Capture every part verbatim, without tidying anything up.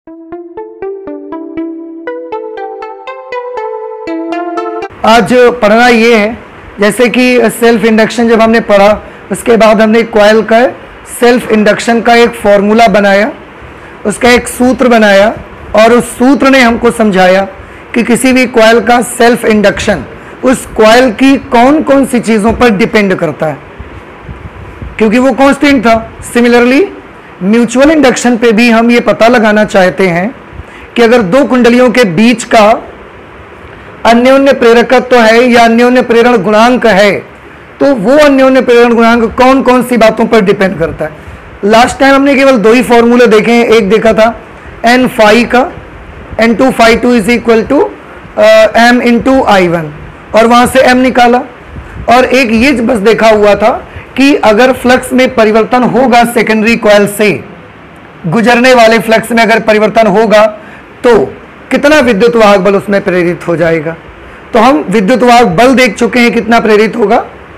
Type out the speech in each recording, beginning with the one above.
आज पढ़ना ये है, जैसे कि सेल्फ इंडक्शन जब हमने पढ़ा उसके बाद हमने कॉइल का सेल्फ इंडक्शन का एक फॉर्मूला बनाया, उसका एक सूत्र बनाया और उस सूत्र ने हमको समझाया कि किसी भी कॉइल का सेल्फ इंडक्शन उस कॉइल की कौन कौन सी चीज़ों पर डिपेंड करता है, क्योंकि वो कांस्टेंट था। सिमिलरली म्यूचुअल इंडक्शन पे भी हम ये पता लगाना चाहते हैं कि अगर दो कुंडलियों के बीच का अन्योन्य प्रेरकत्व तो है या अन्योन्य प्रेरण गुणांक है, तो वो अन्योन्य प्रेरण गुणांक कौन कौन सी बातों पर डिपेंड करता है। लास्ट टाइम हमने केवल दो ही फॉर्मूले देखे हैं। एक देखा था एन फाई का, N two phi two is equal to M into I one, और वहां से एम निकाला। और एक ये बस देखा हुआ था कि अगर फ्लक्स में परिवर्तन होगा, सेकेंडरी कॉइल से गुजरने वाले फ्लक्स में अगर परिवर्तन होगा तो कितना विद्युत वाहक बल उसमें प्रेरित हो जाएगा। तो हम विद्युत वाहक बल देख चुके हैं कितना प्रेरित होगा,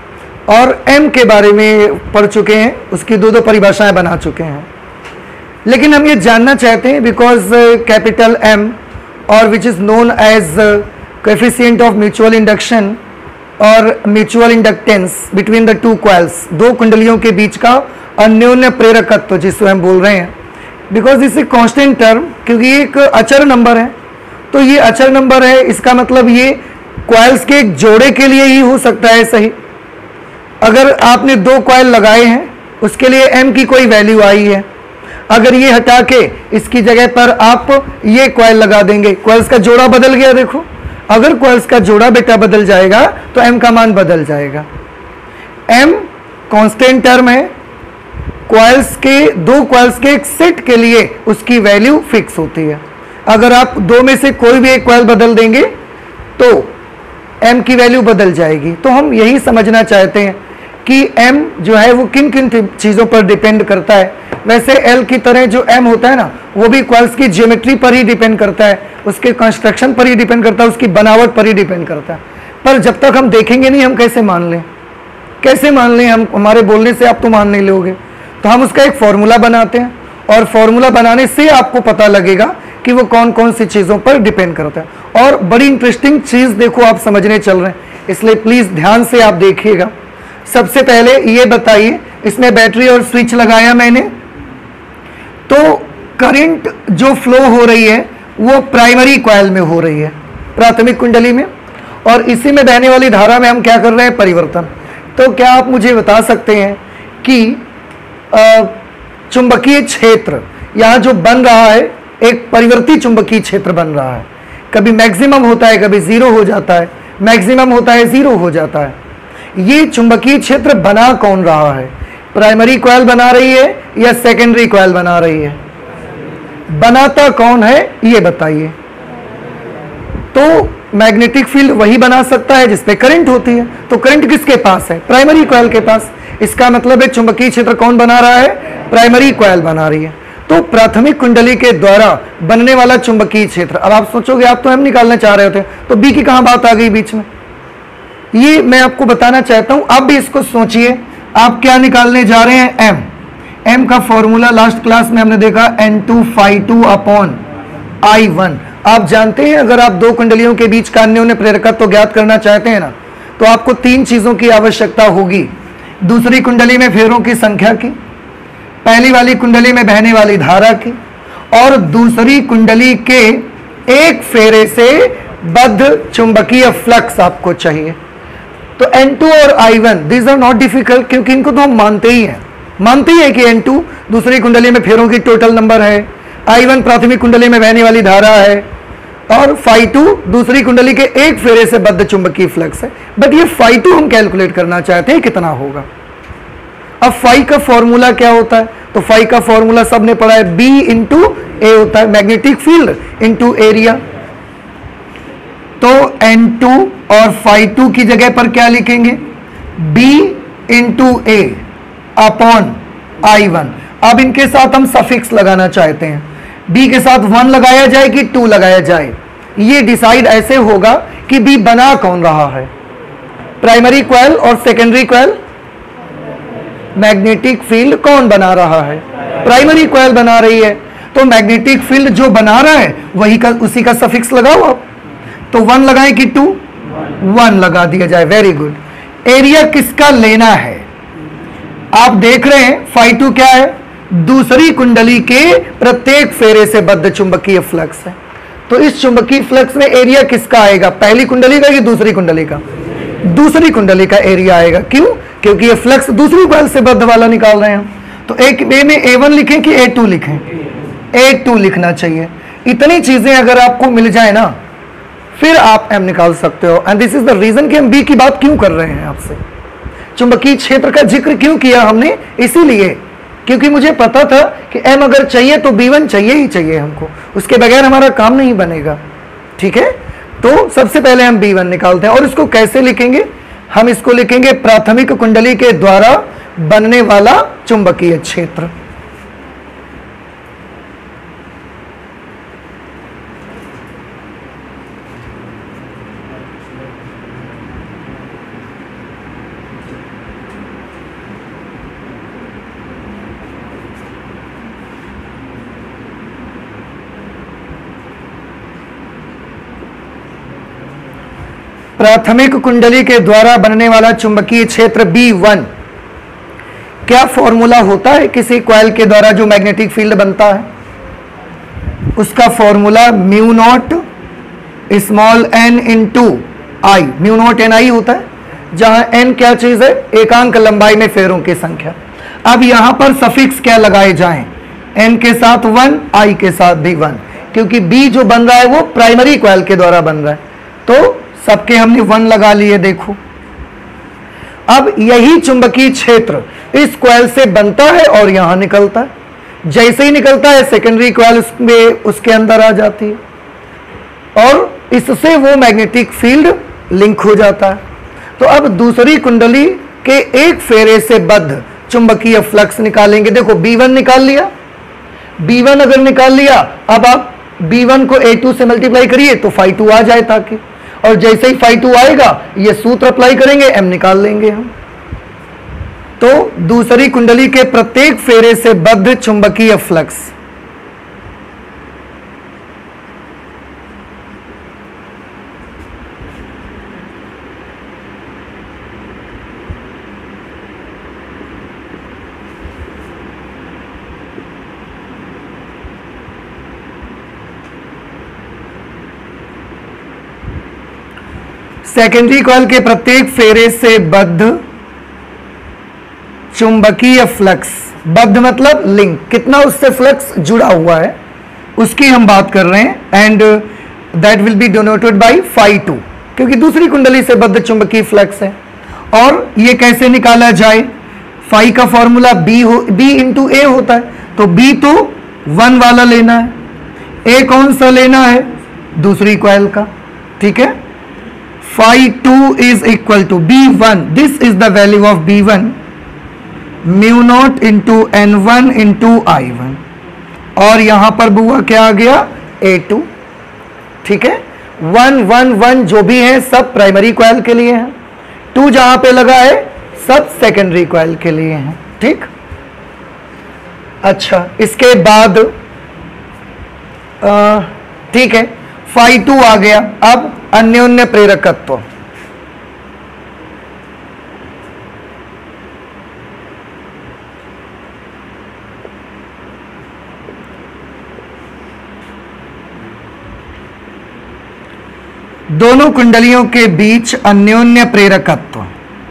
और m के बारे में पढ़ चुके हैं, उसकी दो दो परिभाषाएं बना चुके हैं। लेकिन हम ये जानना चाहते हैं बिकॉज कैपिटल M और which is known as coefficient of mutual induction और mutual inductance between the two coils, दो कुंडलियों के बीच का अन्योन्य प्रेरकत्व जिसको हम बोल रहे हैं, because this is constant term, क्योंकि ये एक अचर नंबर है। तो ये अचर नंबर है, इसका मतलब ये कॉइल्स के एक जोड़े के लिए ही हो सकता है। सही, अगर आपने दो कॉइल लगाए हैं उसके लिए m की कोई वैल्यू आई है, अगर ये हटा के इसकी जगह पर आप ये कॉइल लगा देंगे, कॉइल्स का जोड़ा बदल गया। देखो, अगर कॉइल्स का जोड़ा बेटा बदल जाएगा तो m का मान बदल जाएगा। m कांस्टेंट टर्म है, कॉइल्स के दो कॉइल्स के एक सेट के लिए उसकी वैल्यू फिक्स होती है। अगर आप दो में से कोई भी एक कॉइल बदल देंगे तो m की वैल्यू बदल जाएगी। तो हम यही समझना चाहते हैं कि m जो है वो किन किन चीज़ों पर डिपेंड करता है। वैसे L की तरह जो m होता है ना, वो भी कॉइल्स की ज्योमेट्री पर ही डिपेंड करता है, उसके कंस्ट्रक्शन पर ही डिपेंड करता है, उसकी बनावट पर ही डिपेंड करता है। पर जब तक हम देखेंगे नहीं, हम कैसे मान लें, कैसे मान लें? हम हमारे बोलने से आप तो मान नहीं लोगे। तो हम उसका एक फॉर्मूला बनाते हैं, और फॉर्मूला बनाने से आपको पता लगेगा कि वो कौन कौन सी चीज़ों पर डिपेंड करता है। और बड़ी इंटरेस्टिंग चीज़ देखो, आप समझने चल रहे हैं, इसलिए प्लीज़ ध्यान से आप देखिएगा। सबसे पहले ये बताइए, इसमें बैटरी और स्विच लगाया मैंने, तो करंट जो फ्लो हो रही है वो प्राइमरी कॉइल में हो रही है, प्राथमिक कुंडली में, और इसी में बहने वाली धारा में हम क्या कर रहे हैं, परिवर्तन। तो क्या आप मुझे बता सकते हैं कि चुंबकीय क्षेत्र यहाँ जो बन रहा है, एक परिवर्ती चुंबकीय क्षेत्र बन रहा है, कभी मैक्सिमम होता है, कभी जीरो हो जाता है, मैक्सिमम होता है, जीरो हो जाता है। ये चुंबकीय क्षेत्र बना कौन रहा है? प्राइमरी कॉइल बना रही है या सेकेंडरी कॉइल बना रही है? बनाता कौन है ये बताइए। तो मैग्नेटिक फील्ड वही बना सकता है जिसपे करंट होती है। तो करंट किसके पास है? प्राइमरी कॉइल के पास। इसका मतलब है चुंबकीय क्षेत्र कौन बना रहा है? प्राइमरी कॉइल बना रही है। तो प्राथमिक कुंडली के द्वारा बनने वाला चुंबकीय क्षेत्र, अब आप सोचोगे आप तो हम निकालना चाह रहे होते, तो बी की कहां बात आ गई बीच में? ये मैं आपको बताना चाहता हूं। आप भी इसको सोचिए, आप क्या निकालने जा रहे हैं? एम। एम का फॉर्मूला लास्ट क्लास में हमने देखा, N two phi two upon I one. आप जानते हैं अगर आप दो कुंडलियों के बीच का अन्योन्य प्रेरकत्व तो ज्ञात करना चाहते हैं ना, तो आपको तीन चीजों की आवश्यकता होगी। दूसरी कुंडली में फेरों की संख्या की, पहली वाली कुंडली में बहने वाली धारा की, और दूसरी कुंडली के एक फेरे से बद्ध चुंबकीय फ्लक्स आपको चाहिए। तो एन टू और I one, these are not difficult, क्योंकि इनको तो हम मानते ही हैं, मानते ही है कि एन टू दूसरी कुंडली में फेरों की टोटल नंबर है, आई वन प्राथमिक कुंडली में बहने वाली धारा है, और फाई टू दूसरी कुंडली के एक फेरे से बद्ध चुंबकीय फ्लक्स है। बट ये फाई टू हम कैलकुलेट करना चाहते हैं कितना होगा। अब फाई का फॉर्मूला क्या होता है? तो फाई का फॉर्मूला सबने पढ़ा है, बी इंटू ए होता है, मैग्नेटिक फील्ड इंटू एरिया। तो एन टू और फाई टू की जगह पर क्या लिखेंगे? B into A upon I one. अब इनके साथ हम सफिक्स लगाना चाहते हैं, बी के साथ वन लगाया जाए कि टू लगाया जाए, ये डिसाइड ऐसे होगा कि बी बना कौन रहा है, प्राइमरी कॉइल और सेकेंडरी कॉइल। मैग्नेटिक फील्ड कौन बना रहा है? प्राइमरी कॉइल बना रही है। तो मैग्नेटिक फील्ड जो बना रहा है वही का उसी का सफिक्स लगाओ आप। तो वन लगाएं कि टू, वन लगा दिया जाए। Very good. एरिया किसका लेना है? आप देख रहे हैं फाई टू क्या है? दूसरी कुंडली के प्रत्येक फेरे से बद्ध चुंबकीय फ्लक्स है। तो इस चुंबकीय फ्लक्स में एरिया किसका आएगा? पहली कुंडली का कि दूसरी कुंडली का? दूसरी कुंडली का एरिया आएगा। क्यों? क्योंकि ये फ्लक्स दूसरी कॉइल से बद्ध वाला निकाल रहे हैं हम। तो एक ए में ए वन लिखें कि ए टू लिखें? ए टू लिखना चाहिए। इतनी चीजें अगर आपको मिल जाए ना, फिर आप एम निकाल सकते हो। And this is the reason कि हम बी की बात क्यों कर रहे हैं आपसे। चुंबकीय क्षेत्र का जिक्र क्यों किया हमने? इसीलिए क्योंकि मुझे पता था कि एम अगर चाहिए तो बी वन चाहिए ही चाहिए हमको, उसके बगैर हमारा काम नहीं बनेगा। ठीक है, तो सबसे पहले हम बी वन निकालते हैं। और इसको कैसे लिखेंगे? हम इसको लिखेंगे प्राथमिक कुंडली के द्वारा बनने वाला चुंबकीय क्षेत्र। प्राथमिक कुंडली के द्वारा बनने वाला चुंबकीय क्षेत्र बी वन, क्या फॉर्मूला होता है किसी कॉइल के द्वारा जो मैग्नेटिक फील्ड बनता है? उसका formula mu naught small N into I, mu naught N I होता है, जहां एन क्या चीज है? एकांक लंबाई में फेरों की संख्या। अब यहां पर सफिक्स क्या लगाए जाएं? एन के साथ वन, आई के साथ भी वन, क्योंकि बी जो बन रहा है वो प्राइमरी कॉइल के द्वारा बन रहा है। तो सबके हमने वन लगा लिए। देखो, अब यही चुंबकीय क्षेत्र इस कॉइल से बनता है और यहां निकलता है। जैसे ही निकलता है सेकेंडरी कॉइल उसमें उसके अंदर आ जाती है और इससे वो मैग्नेटिक फील्ड लिंक हो जाता है। तो अब दूसरी कुंडली के एक फेरे से बद्ध चुंबकीय फ्लक्स निकालेंगे। देखो बी वन निकाल लिया, बी वन अगर निकाल लिया, अब आप बी वन को ए टू से मल्टीप्लाई करिए तो फाई टू आ जाए ताकि, और जैसे ही फाई टू आएगा ये सूत्र अप्लाई करेंगे, एम निकाल लेंगे हम। तो दूसरी कुंडली के प्रत्येक फेरे से बद्ध चुंबकीय फ्लक्स, सेकेंडरी कॉइल के प्रत्येक फेरे से बद्ध चुंबकीय फ्लक्स, बद्ध मतलब लिंक, कितना उससे फ्लक्स जुड़ा हुआ है उसकी हम बात कर रहे हैं। And that will be denoted by phi two, क्योंकि दूसरी कुंडली से बद्ध चुंबकीय फ्लक्स है। और ये कैसे निकाला जाए? फाई का फॉर्मूला बी हो बी इंटू ए होता है, तो बी तो वन वाला लेना है, ए कौन सा लेना है? दूसरी कॉइल का। ठीक है, phi two is equal to B one, this is the value of B one, mu naught into N one into I one, और यहां पर बुआ क्या आ गया? A two. ठीक है, वन वन वन जो भी है सब प्राइमरी कॉइल के लिए है, टू जहां पे लगा है सब सेकेंडरी कॉइल के लिए है। ठीक, अच्छा इसके बाद ठीक है फाई टू आ गया। अब अन्योन्य प्रेरकत्व, दोनों कुंडलियों के बीच अन्योन्य प्रेरकत्व,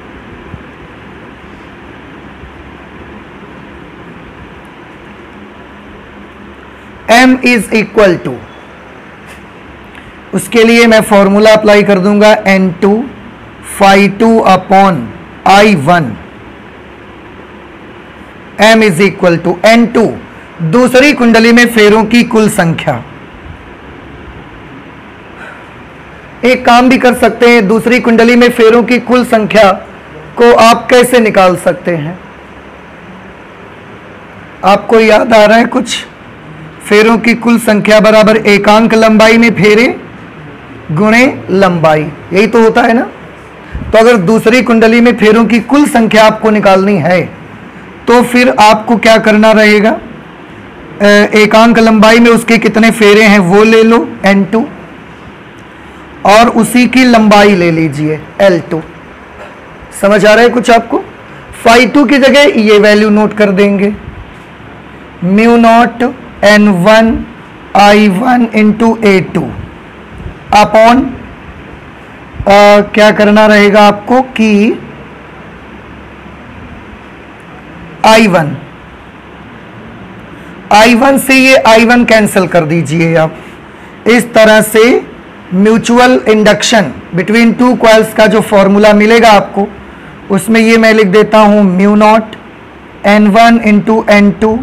M इज इक्वल टू, उसके लिए मैं फॉर्मूला अप्लाई कर दूंगा N two phi two upon I one. M is equal to N two, दूसरी कुंडली में फेरों की कुल संख्या। एक काम भी कर सकते हैं, दूसरी कुंडली में फेरों की कुल संख्या को आप कैसे निकाल सकते हैं? आपको याद आ रहा है कुछ? फेरों की कुल संख्या बराबर एकांक लंबाई में फेरे गुणे लंबाई, यही तो होता है ना। तो अगर दूसरी कुंडली में फेरों की कुल संख्या आपको निकालनी है तो फिर आपको क्या करना रहेगा? एकांक लंबाई में उसके कितने फेरे हैं वो ले लो एन टू, और उसी की लंबाई ले लीजिए एल टू। समझ आ रहा है कुछ आपको? फाई टू की जगह ये वैल्यू नोट कर देंगे, mu naught N one I one into A two upon क्या करना रहेगा आपको कि आई वन, आई वन से ये आई वन कैंसिल कर दीजिए आप। इस तरह से mutual induction between two coils का जो फॉर्मूला मिलेगा आपको, उसमें ये मैं लिख देता हूं mu naught N one into N two,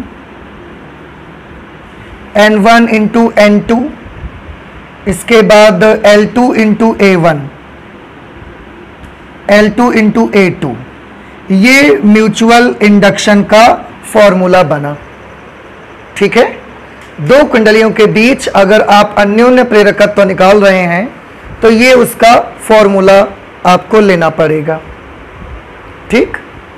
N one into N two, इसके बाद L two into A one, L two into A two. ये म्यूचुअल इंडक्शन का फॉर्मूला बना। ठीक है, दो कुंडलियों के बीच अगर आप अन्योन्य प्रेरकत्व निकाल रहे हैं तो ये उसका फॉर्मूला आपको लेना पड़ेगा। ठीक,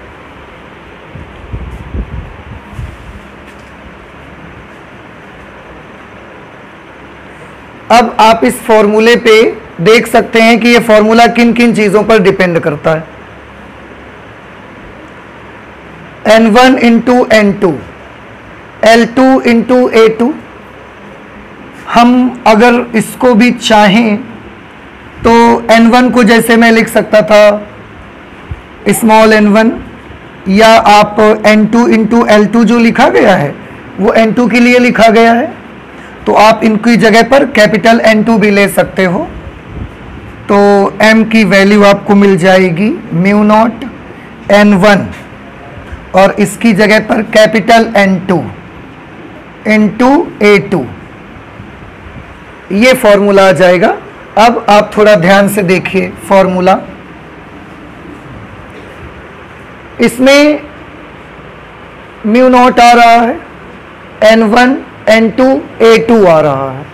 अब आप इस फॉर्मूले पे देख सकते हैं कि ये फॉर्मूला किन किन चीजों पर डिपेंड करता है। N one into N two, L two into A two. हम अगर इसको भी चाहें तो एन वन को जैसे मैं लिख सकता था स्मॉल एन वन, या आप N two into L two जो लिखा गया है वो एन टू के लिए लिखा गया है, तो आप इनकी जगह पर कैपिटल एन टू भी ले सकते हो। तो m की वैल्यू आपको मिल जाएगी म्यू नॉट एन वन, और इसकी जगह पर capital N two into A two, ये फॉर्मूला आ जाएगा। अब आप थोड़ा ध्यान से देखिए फॉर्मूला, इसमें म्यू नॉट आ रहा है, N one N two A two आ रहा है,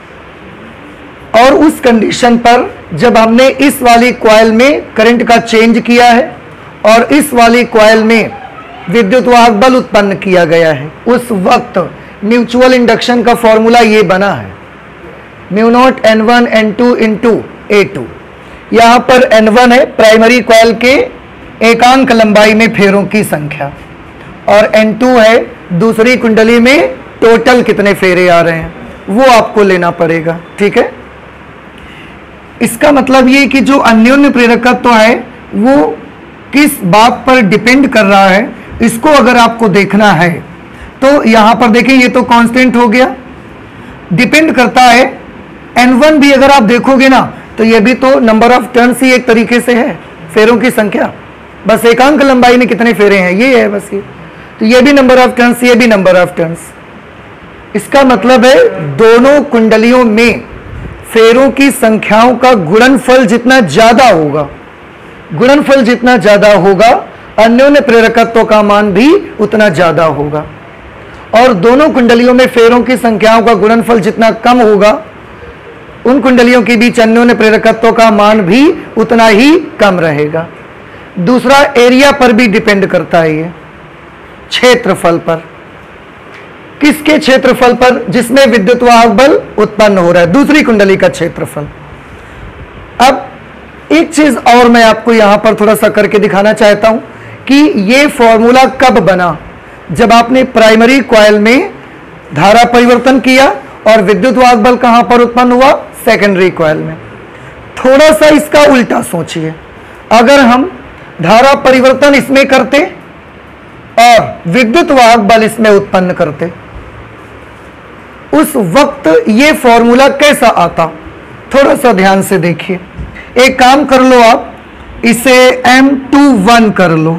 और उस कंडीशन पर जब हमने इस वाली कॉइल में करंट का चेंज किया है और इस वाली कॉइल में विद्युत वाहक बल उत्पन्न किया गया है, उस वक्त म्यूचुअल इंडक्शन का फॉर्मूला ये बना है mu naught N one N two into A two. यहां पर एन वन है प्राइमरी कॉइल के एकांक लंबाई में फेरों की संख्या, और एन टू है दूसरी कुंडली में टोटल कितने फेरे आ रहे हैं, वो आपको लेना पड़ेगा। ठीक है, इसका मतलब ये कि जो अन्योन्य प्रेरकत्व तो है वो किस बात पर डिपेंड कर रहा है, इसको अगर आपको देखना है तो यहां पर देखें ये तो कांस्टेंट हो गया, डिपेंड करता है। एन वन भी अगर आप देखोगे ना तो ये भी तो नंबर ऑफ टर्न्स ही एक तरीके से है, फेरों की संख्या, बस एकांक लंबाई में कितने फेरे हैं ये है बस ये, तो ये भी नंबर ऑफ टर्न्स, ये भी नंबर ऑफ टर्न्स। इसका मतलब है दोनों कुंडलियों में फेरों की संख्याओं का गुणनफल जितना ज्यादा होगा, गुणनफल जितना ज्यादा होगा अन्योन्य प्रेरकत्व का मान भी उतना ज्यादा होगा, और दोनों कुंडलियों में फेरों की संख्याओं का गुणनफल जितना कम होगा उन कुंडलियों के बीच अन्योन्य प्रेरकत्व का मान भी उतना ही कम रहेगा। दूसरा एरिया पर भी डिपेंड करता है, ये क्षेत्रफल पर, किसके क्षेत्रफल पर, जिसमें विद्युत वाहक बल उत्पन्न हो रहा है, दूसरी कुंडली का क्षेत्रफल। अब एक चीज और मैं आपको यहां पर थोड़ा सा करके दिखाना चाहता हूं कि ये फॉर्मूला कब बना, जब आपने प्राइमरी कॉइल में धारा परिवर्तन किया और विद्युत वाहक बल कहां पर उत्पन्न हुआ, सेकेंडरी कॉइल में। थोड़ा सा इसका उल्टा सोचिए, अगर हम धारा परिवर्तन इसमें करते और विद्युत वाहक बल इसमें उत्पन्न करते, उस वक्त ये फॉर्मूला कैसा आता, थोड़ा सा ध्यान से देखिए। एक काम कर लो आप, इसे एम टू वन कर लो।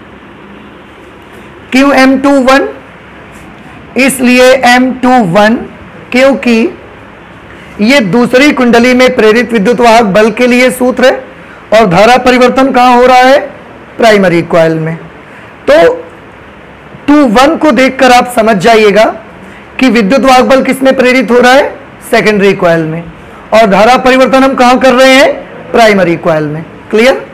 क्यों एम टू वन? इसलिए एम टू वन क्योंकि ये दूसरी कुंडली में प्रेरित विद्युत वाहक बल के लिए सूत्र है, और धारा परिवर्तन कहां हो रहा है, प्राइमरी कॉइल में। तो टू वन को देखकर आप समझ जाइएगा कि विद्युत वाहक बल किसमें प्रेरित हो रहा है, सेकेंडरी कॉइल में, और धारा परिवर्तन हम कहां कर रहे हैं, प्राइमरी कॉइल में। क्लियर?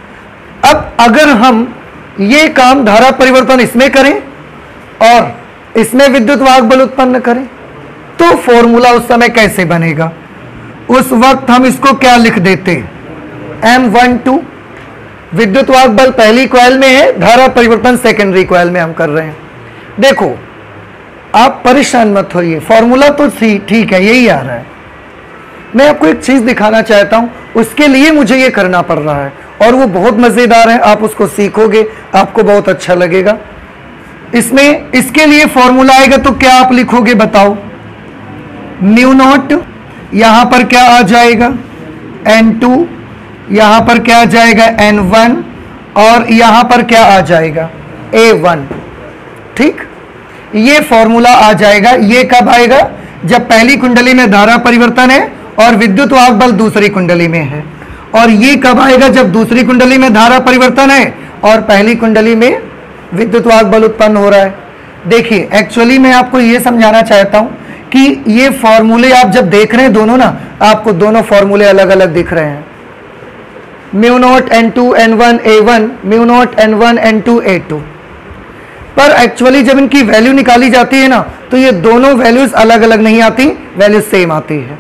अब अगर हम ये काम धारा परिवर्तन इसमें करें और इसमें विद्युत वाहक बल उत्पन्न करें, तो फॉर्मूला उस समय कैसे बनेगा? उस वक्त हम इसको क्या लिख देते? एम वन टू विद्युत वाहक बल पहली कॉइल में है, धारा परिवर्तन सेकेंडरी कॉइल में हम कर रहे हैं। देखो आप परेशान मत होइए, फॉर्मूला तो ठीक है, यही आ रहा है। मैं आपको एक चीज दिखाना चाहता हूं, उसके लिए मुझे ये करना पड़ रहा है और वो बहुत मजेदार है। आप उसको सीखोगे, आपको बहुत अच्छा लगेगा। इसमें इसके लिए फॉर्मूला आएगा तो क्या आप लिखोगे बताओ? म्यू नॉट, यहां पर क्या आ जाएगा? एन टू, यहां पर क्या आ जाएगा? एन वन, और यहां पर क्या आ जाएगा? A one. ठीक, ये फॉर्मूला आ जाएगा। ये कब आएगा? जब पहली कुंडली में धारा परिवर्तन है और विद्युत वाहक बल दूसरी कुंडली में है। और ये कब आएगा? जब दूसरी कुंडली में धारा परिवर्तन है और पहली कुंडली में विद्युत वाहक बल उत्पन्न हो रहा है। देखिए एक्चुअली मैं आपको ये समझाना चाहता हूं कि ये फॉर्मूले आप जब देख रहे हैं दोनों ना, आपको दोनों फॉर्मूले अलग अलग दिख रहे हैं। Mu naught N two N one A one, mu naught N one N two A two. पर एक्चुअली जब इनकी वैल्यू निकाली जाती है ना, तो ये दोनों वैल्यूज अलग अलग नहीं आती, वैल्यू सेम आती है।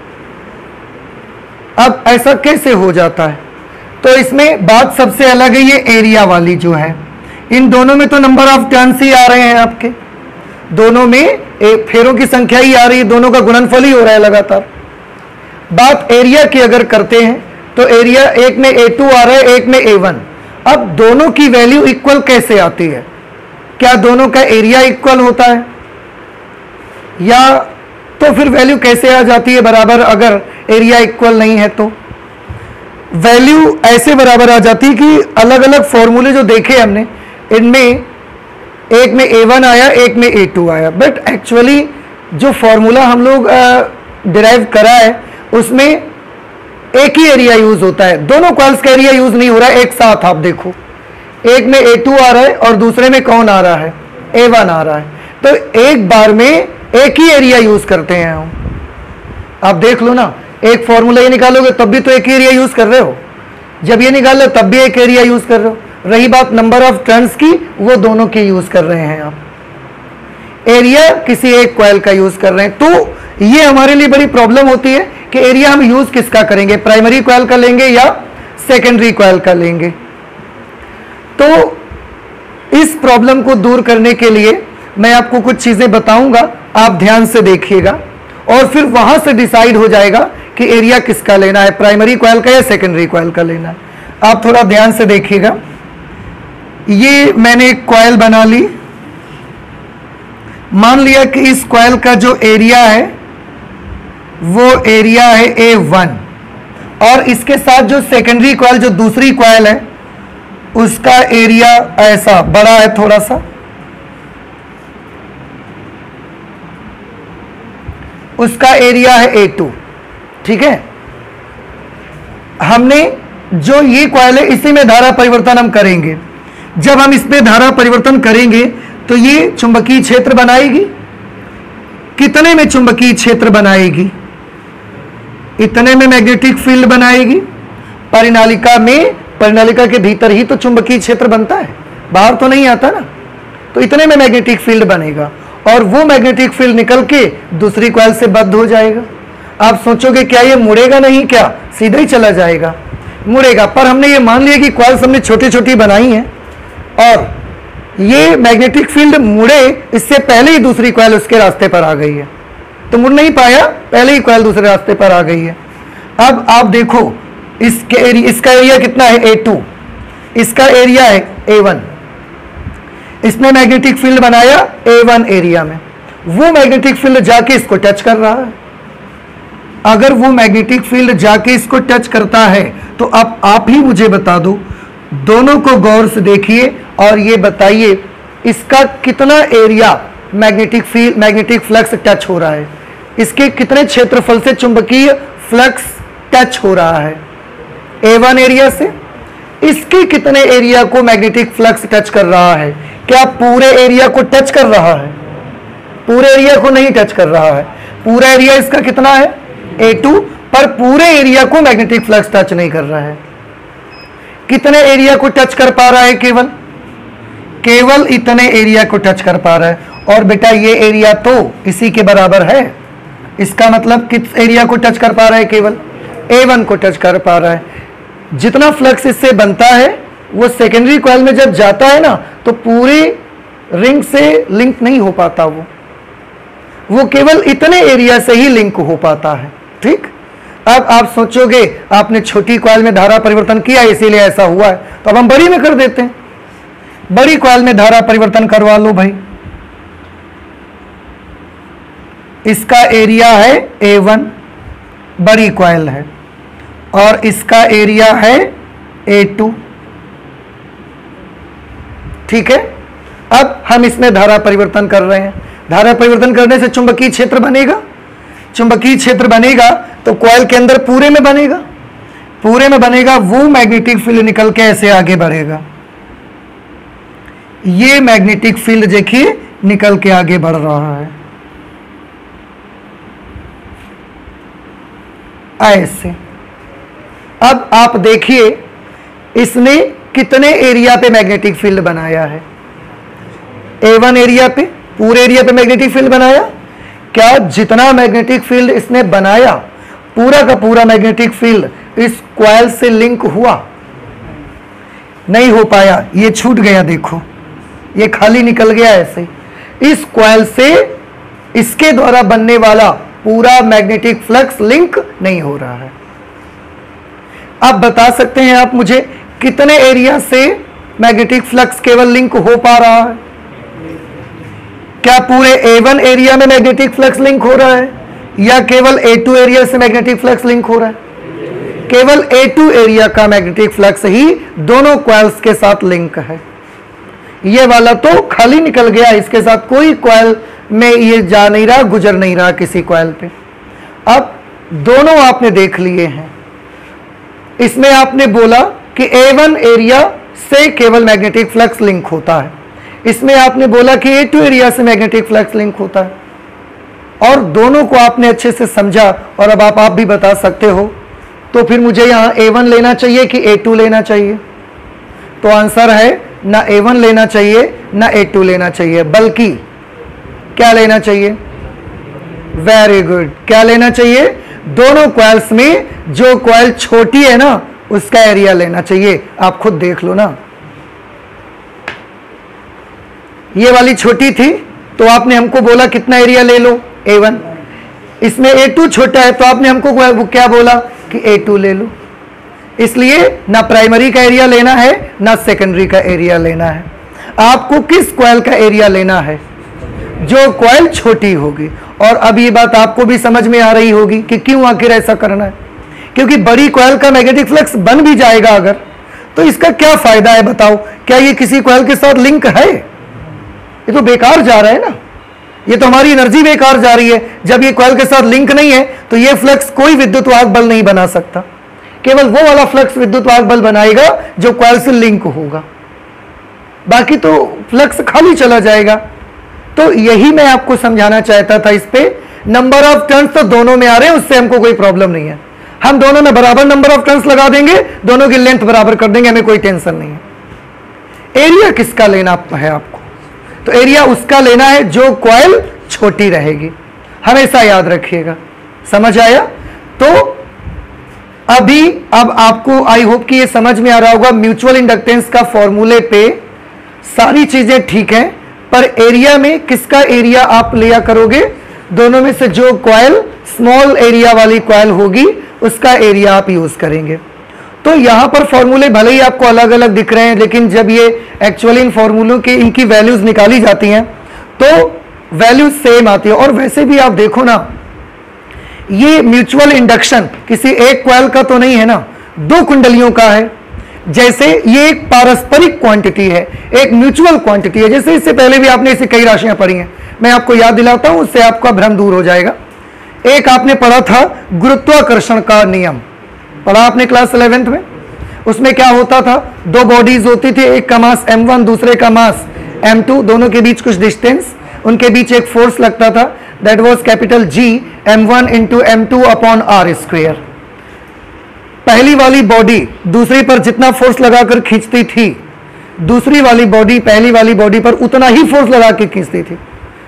अब ऐसा कैसे हो जाता है? तो इसमें बात सबसे अलग है, ये एरिया वाली जो है। इन दोनों में तो नंबर ऑफ टर्न्स ही आ रहे हैं आपके, दोनों में एक फेरों की संख्या ही आ रही है, दोनों का गुणनफल ही हो रहा है लगातार। बात एरिया की अगर करते हैं तो एरिया एक में ए टू आ रहा है, एक में ए वन। अब दोनों की वैल्यू इक्वल कैसे आती है? क्या दोनों का एरिया इक्वल होता है? या तो फिर वैल्यू कैसे आ जाती है बराबर? अगर एरिया इक्वल नहीं है तो वैल्यू ऐसे बराबर आ जाती है कि अलग अलग फॉर्मूले जो देखे हमने, इनमें एक में ए वन आया, एक में ए टू आया। बट एक्चुअली जो फॉर्मूला हम लोग डिराइव करा है उसमें एक ही एरिया यूज होता है, दोनों कॉइल्स का एरिया यूज नहीं हो रहा है एक साथ। आप देखो एक में ए टू आ रहा है और दूसरे में कौन आ रहा है? ए वन आ रहा है। तो एक बार में एक ही एरिया यूज करते हैं हम। आप देख लो ना, एक फॉर्मूला ये निकालोगे तब भी तो एक ही एरिया यूज कर रहे हो, जब ये निकाल लो तब भी एक एरिया यूज कर रहे हो। रही बात नंबर ऑफ टर्न्स की, वो दोनों की यूज कर रहे हैं आप। एरिया किसी एक कॉइल का यूज कर रहे हैं, तो ये हमारे लिए बड़ी प्रॉब्लम होती है कि एरिया हम यूज किसका करेंगे? प्राइमरी कॉइल का लेंगे या सेकेंडरी कॉइल का लेंगे? तो इस प्रॉब्लम को दूर करने के लिए मैं आपको कुछ चीजें बताऊंगा, आप ध्यान से देखिएगा और फिर वहां से डिसाइड हो जाएगा कि एरिया किसका लेना है, प्राइमरी कॉइल का या सेकेंडरी कॉइल का लेना है। आप थोड़ा ध्यान से देखिएगा। ये मैंने एक कॉइल बना ली, मान लिया कि इस कॉइल का जो एरिया है वो एरिया है ए वन, और इसके साथ जो सेकेंडरी कॉइल जो दूसरी कॉइल है उसका एरिया ऐसा बड़ा है थोड़ा सा, उसका एरिया है ए टू। ठीक है, हमने जो ये कॉइल है इसी में धारा परिवर्तन हम करेंगे। जब हम इसमें धारा परिवर्तन करेंगे तो ये चुंबकीय क्षेत्र बनाएगी। कितने में चुंबकीय क्षेत्र बनाएगी? इतने में मैग्नेटिक फील्ड बनाएगी। परिनालिका में, परिनालिका के भीतर ही तो चुंबकीय क्षेत्र बनता है, बाहर तो नहीं आता ना। तो इतने में मैग्नेटिक फील्ड बनेगा और वो मैग्नेटिक फील्ड निकल के दूसरी कॉइल से बद्ध हो जाएगा। आप सोचोगे क्या ये मुड़ेगा नहीं? क्या सीधा ही चला जाएगा? मुड़ेगा। पर हमने ये मान लिया कि कॉइल्स हमने छोटी छोटी बनाई हैं और ये मैग्नेटिक फील्ड मुड़े इससे पहले ही दूसरी कॉइल उसके रास्ते पर आ गई है, तो मुड़ नहीं पाया, पहले ही कॉइल दूसरे रास्ते पर आ गई है। अब आप देखो इसके एरिया, इसका एरिया कितना है? ए टू, इसका एरिया है ए वन। इसने मैग्नेटिक फील्ड बनाया ए वन एरिया में, वो मैग्नेटिक फील्ड जाके इसको टच कर रहा है। अगर वो मैग्नेटिक फील्ड जाके इसको टच करता है तो अब आप ही मुझे बता दो, दोनों को गौर से देखिए और ये बताइए इसका कितना area magnetic field, magnetic flux touch हो रहा है, इसके कितने क्षेत्रफल से चुंबकीय फ्लक्स टच हो रहा है ए वन एरिया से, इसके कितने एरिया को मैग्नेटिक फ्लक्स टच कर रहा है। क्या पूरे एरिया को टच कर रहा है? पूरे एरिया को नहीं टच कर रहा है। पूरा एरिया इसका कितना है? ए टू, पर पूरे एरिया को मैग्नेटिक फ्लक्स टच नहीं कर रहा है। कितने एरिया को टच कर पा रहा है? केवल केवल इतने एरिया को टच कर पा रहा है। और बेटा ये एरिया तो इसी के बराबर है। इसका मतलब किस एरिया को टच कर पा रहा है? केवल ए वन को टच कर पा रहा है। जितना फ्लक्स इससे बनता है वो सेकेंडरी कॉइल में जब जाता है ना तो पूरे रिंग से लिंक नहीं हो पाता, वो वो केवल इतने एरिया से ही लिंक हो पाता है। ठीक, अब आप सोचोगे आपने छोटी कॉइल में धारा परिवर्तन किया इसीलिए ऐसा हुआ है, तो अब हम बड़ी में कर देते हैं। बड़ी कॉइल में धारा परिवर्तन करवा लो भाई। इसका एरिया है ए वन, बड़ी कॉइल है, और इसका एरिया है ए टू। ठीक है, अब हम इसमें धारा परिवर्तन कर रहे हैं। धारा परिवर्तन करने से चुंबकीय क्षेत्र बनेगा। चुंबकीय क्षेत्र बनेगा तो कॉइल के अंदर पूरे में बनेगा, पूरे में बनेगा। वो मैग्नेटिक फील्ड निकल के ऐसे आगे बढ़ेगा। ये मैग्नेटिक फील्ड देखिए निकल के आगे बढ़ रहा है ऐसे। अब आप देखिए इसने कितने एरिया पे मैग्नेटिक फील्ड बनाया है? ए वन एरिया पे, पूरे एरिया पे मैग्नेटिक फील्ड बनाया। क्या जितना मैग्नेटिक फील्ड इसने बनाया पूरा का पूरा मैग्नेटिक फील्ड इस कॉइल से लिंक हुआ? नहीं हो पाया, ये छूट गया। देखो ये खाली निकल गया ऐसे। इस कॉइल से इसके द्वारा बनने वाला पूरा मैग्नेटिक फ्लक्स लिंक नहीं हो रहा है। आप बता सकते हैं आप मुझे कितने एरिया से मैग्नेटिक फ्लक्स केवल लिंक हो पा रहा है? क्या पूरे ए वन एरिया में मैग्नेटिक फ्लक्स लिंक हो रहा है या केवल ए टू एरिया से मैग्नेटिक फ्लक्स लिंक हो रहा है? केवल ए टू एरिया का मैग्नेटिक फ्लक्स ही दोनों कॉइल्स के साथ लिंक है। ये वाला तो खाली निकल गया, इसके साथ कोई कॉइल में ये जा नहीं रहा, गुजर नहीं रहा किसी कॉइल पे। अब दोनों आपने देख लिए हैं। इसमें आपने बोला कि ए वन एरिया से केवल मैग्नेटिक फ्लक्स लिंक होता है, इसमें आपने बोला कि ए टू एरिया से मैग्नेटिक फ्लक्स लिंक होता है, और दोनों को आपने अच्छे से समझा। और अब आप आप भी बता सकते हो तो फिर मुझे यहाँ ए वन लेना चाहिए कि ए टू लेना चाहिए? तो आंसर है ना ए वन लेना चाहिए ना ए टू लेना चाहिए, बल्कि क्या लेना चाहिए? वेरी गुड, क्या लेना चाहिए? दोनों कॉइल्स में जो कॉइल छोटी है ना उसका एरिया लेना चाहिए। आप खुद देख लो ना, ये वाली छोटी थी तो आपने हमको बोला कितना एरिया ले लो? ए वन। इसमें ए टू छोटा है तो आपने हमको क्या बोला कि ए टू ले लो। इसलिए ना प्राइमरी का एरिया लेना है ना सेकेंडरी का एरिया लेना है। आपको किस कॉइल का एरिया लेना है? जो कॉइल छोटी होगी। और अब ये बात आपको भी समझ में आ रही होगी कि क्यों आखिर ऐसा करना है। क्योंकि बड़ी कॉइल का मैग्नेटिक फ्लक्स बन भी जाएगा अगर, तो इसका क्या फायदा है बताओ? क्या ये किसी कॉइल के साथ लिंक है? ये तो बेकार जा रहा है ना, ये तो हमारी एनर्जी बेकार जा रही है। जब ये कॉइल के साथ लिंक नहीं है तो ये फ्लक्स कोई विद्युत वाहक बल नहीं बना सकता। केवल वो वाला फ्लक्स विद्युत वाहक बल बनाएगा जो कॉइल से लिंक होगा, बाकी तो फ्लक्स खाली चला जाएगा। तो यही मैं आपको समझाना चाहता था। इस पे नंबर ऑफ टर्न्स तो दोनों में आ रहे हैं, उससे हमको कोई प्रॉब्लम नहीं है। हम दोनों में बराबर नंबर ऑफ टर्न्स लगा देंगे, दोनों की लेंथ बराबर कर देंगे, हमें कोई टेंशन नहीं है। एरिया किसका लेना है आपको? तो एरिया उसका लेना है जो कॉइल छोटी रहेगी, हमेशा याद रखिएगा। समझ आया? तो अभी अब आपको आई होप कि ये समझ में आ रहा होगा। म्यूचुअल इंडक्टेंस का फॉर्मूले पे सारी चीजें ठीक है, पर एरिया में किसका एरिया आप लिया करोगे? दोनों में से जो कॉइल स्मॉल एरिया वाली कॉइल होगी उसका एरिया आप यूज करेंगे। तो यहां पर फॉर्मूले भले ही आपको अलग अलग दिख रहे हैं, लेकिन जब ये एक्चुअली इन फॉर्मूलों की इनकी वैल्यूज निकाली जाती हैं तो वैल्यूज सेम आती है। और वैसे भी आप देखो ना, ये म्यूचुअल इंडक्शन किसी एक कॉइल का तो नहीं है ना, दो कुंडलियों का है। जैसे ये एक पारस्परिक क्वांटिटी है, एक म्यूचुअल क्वांटिटी है। जैसे इससे पहले भी आपने इसे कई राशियां पढ़ी हैं, मैं आपको याद दिलाता हूं, उससे आपका भ्रम दूर हो जाएगा। एक आपने पढ़ा था गुरुत्वाकर्षण का नियम, पढ़ा आपने क्लास इलेवेंथ में। उसमें क्या होता था? दो बॉडीज होती थी, एक का मास एम वन दूसरे का मास एम टू, दोनों के बीच कुछ डिस्टेंस, उनके बीच एक फोर्स लगता था, that was capital G M one into M two upon R square. पहली वाली बॉडी दूसरी पर जितना फोर्स लगाकर खींचती थी, दूसरी वाली बॉडी पहली वाली बॉडी पर उतना ही फोर्स लगा के खींचती थी।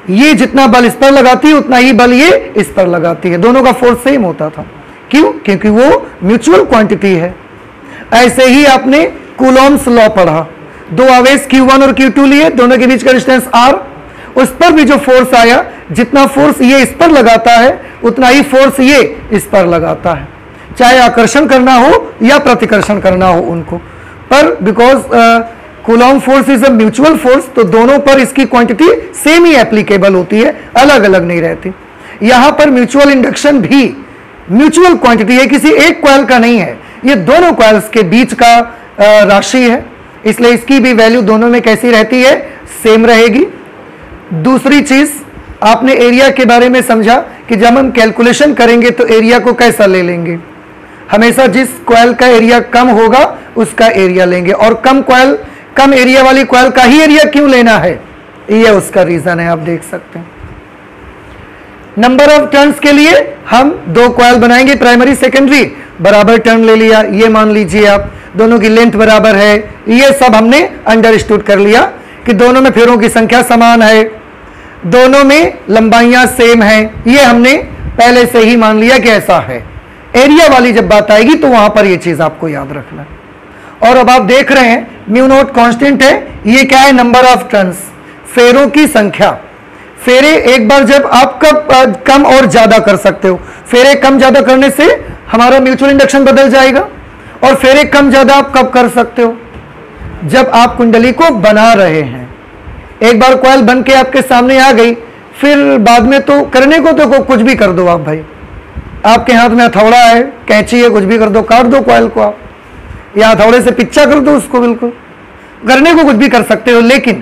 ये जितना बल इस पर लगाती है उतना ही बल ये इस पर लगाती है, दोनों का फोर्स सेम होता था। क्यों? क्योंकि वो म्यूचुअल क्वांटिटी है। ऐसे ही आपने कूलॉम्स लॉ पढ़ा, दो आवेश क्यू वन और क्यू टू लिए, दोनों के बीच का डिस्टेंस R, उस पर भी जो फोर्स आया, जितना फोर्स ये इस पर लगाता है उतना ही फोर्स ये इस पर लगाता है, चाहे आकर्षण करना हो या प्रतिकर्षण करना हो उनको। पर because Coulomb force is a mutual force, तो दोनों पर इसकी क्वांटिटी सेम ही एप्लीकेबल होती है, अलग अलग नहीं रहती। यहां पर म्यूचुअल इंडक्शन भी म्यूचुअल क्वांटिटी है, किसी एक कॉइल का नहीं है, ये दोनों कॉइल्स के बीच का राशि है, इसलिए इसकी भी वैल्यू दोनों में कैसी रहती है? सेम रहेगी। दूसरी चीज, आपने एरिया के बारे में समझा कि जब हम कैलकुलेशन करेंगे तो एरिया को कैसा ले लेंगे? हमेशा जिस कॉइल का एरिया कम होगा उसका एरिया लेंगे, और कम कॉइल कम एरिया वाली कॉइल का ही एरिया क्यों लेना है, ये उसका रीजन है, आप देख सकते हैं। नंबर ऑफ टर्न्स के लिए हम दो कॉइल बनाएंगे, प्राइमरी सेकेंडरी, बराबर टर्न ले लिया, ये मान लीजिए आप, दोनों की लेंथ बराबर है, ये सब हमने अंडरस्टूड कर लिया कि दोनों में फेरों की संख्या समान है, दोनों में लंबाइयां सेम है, ये हमने पहले से ही मान लिया कि ऐसा है। एरिया वाली जब बात आएगी तो वहां पर ये चीज आपको याद रखना। और अब आप देख रहे हैं म्यू नॉट कांस्टेंट है, ये क्या है? नंबर ऑफ टर्न्स, फेरों की संख्या। फेरे एक बार जब आप कब कम और ज्यादा कर सकते हो, फेरे कम ज्यादा करने से हमारा म्यूचुअल इंडक्शन बदल जाएगा, और फेरे कम ज्यादा आप कब कर सकते हो? जब आप कुंडली को बना रहे हैं। एक बार कॉइल बन के आपके सामने आ गई, फिर बाद में तो करने को तो कुछ भी कर दो आप भाई, आपके हाथ में हथौड़ा है, कैंची है, कुछ भी कर दो, काट दो कॉइल को आप, या हथौड़े से पिच्चा कर दो उसको, बिल्कुल करने को कुछ भी कर सकते हो। लेकिन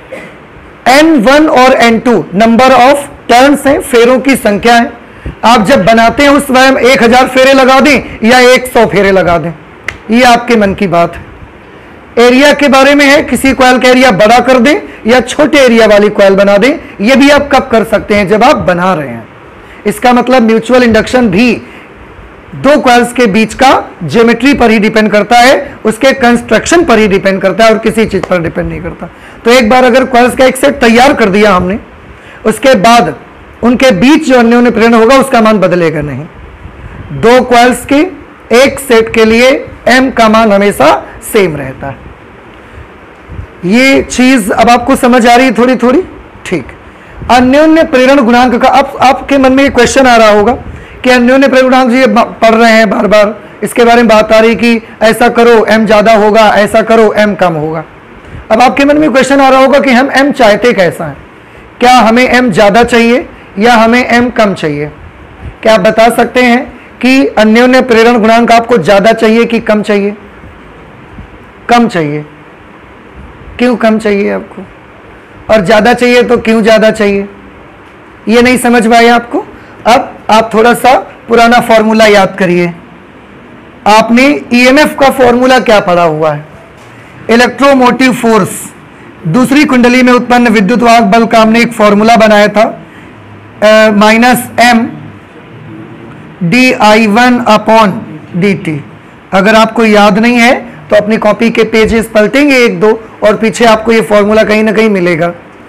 एन वन और N two number of turns हैं, फेरों की संख्या है। आप जब बनाते हैं उस समय एक हजार फेरे लगा दें या एक सौ फेरे लगा दें, ये आपके मन की बात है। एरिया के बारे में है, किसी कॉइल का एरिया बड़ा कर दें या छोटे एरिया वाली कॉइल बना दें, ये भी आप कब कर सकते हैं? जब आप बना रहे हैं। इसका मतलब म्यूचुअल इंडक्शन भी दो कॉइल्स के बीच का ज्योमेट्री पर ही डिपेंड करता है, उसके कंस्ट्रक्शन पर ही डिपेंड करता है, और किसी चीज पर डिपेंड नहीं करता। तो एक बार अगर कॉइल्स का एक सेट तैयार कर दिया हमने, उसके बाद उनके बीच जो अन्योन्य प्रेरण होगा उसका मान बदलेगा नहीं। दो कॉइल्स के एक सेट के लिए m का मान हमेशा सेम रहता है। ये चीज अब आपको समझ आ रही है थोड़ी थोड़ी? ठीक। अन्योन्य प्रेरण गुणांक का अब आपके मन में ये क्वेश्चन आ रहा होगा कि अन्योन्य प्रेरण गुणांक जी पढ़ रहे हैं बार बार, इसके बारे में बात आ रही कि ऐसा करो m ज्यादा होगा, ऐसा करो m कम होगा। अब आपके मन में क्वेश्चन आ रहा होगा कि हम m चाहते कैसा है? क्या हमें m ज्यादा चाहिए या हमें m कम चाहिए? क्या आप बता सकते हैं कि अन्योन्य प्रेरण गुणांक आपको ज्यादा चाहिए कि कम चाहिए? कम चाहिए। क्यों कम चाहिए आपको? और ज्यादा चाहिए तो क्यों ज्यादा चाहिए? ये नहीं समझ पाए आपको? अब आप थोड़ा सा पुराना फॉर्मूला याद करिए। आपने ईएमएफ का फॉर्मूला क्या पढ़ा हुआ है? इलेक्ट्रोमोटिव फोर्स, दूसरी कुंडली में उत्पन्न विद्युत वाहक बल का हमने एक फॉर्मूला बनाया था, minus M D I one upon D T. अगर आपको याद नहीं है तो अपनी कॉपी के पेजेस पलटेंगे एक दो, और पीछे आपको ये फॉर्मूला कहीं ना कहीं मिलेगा।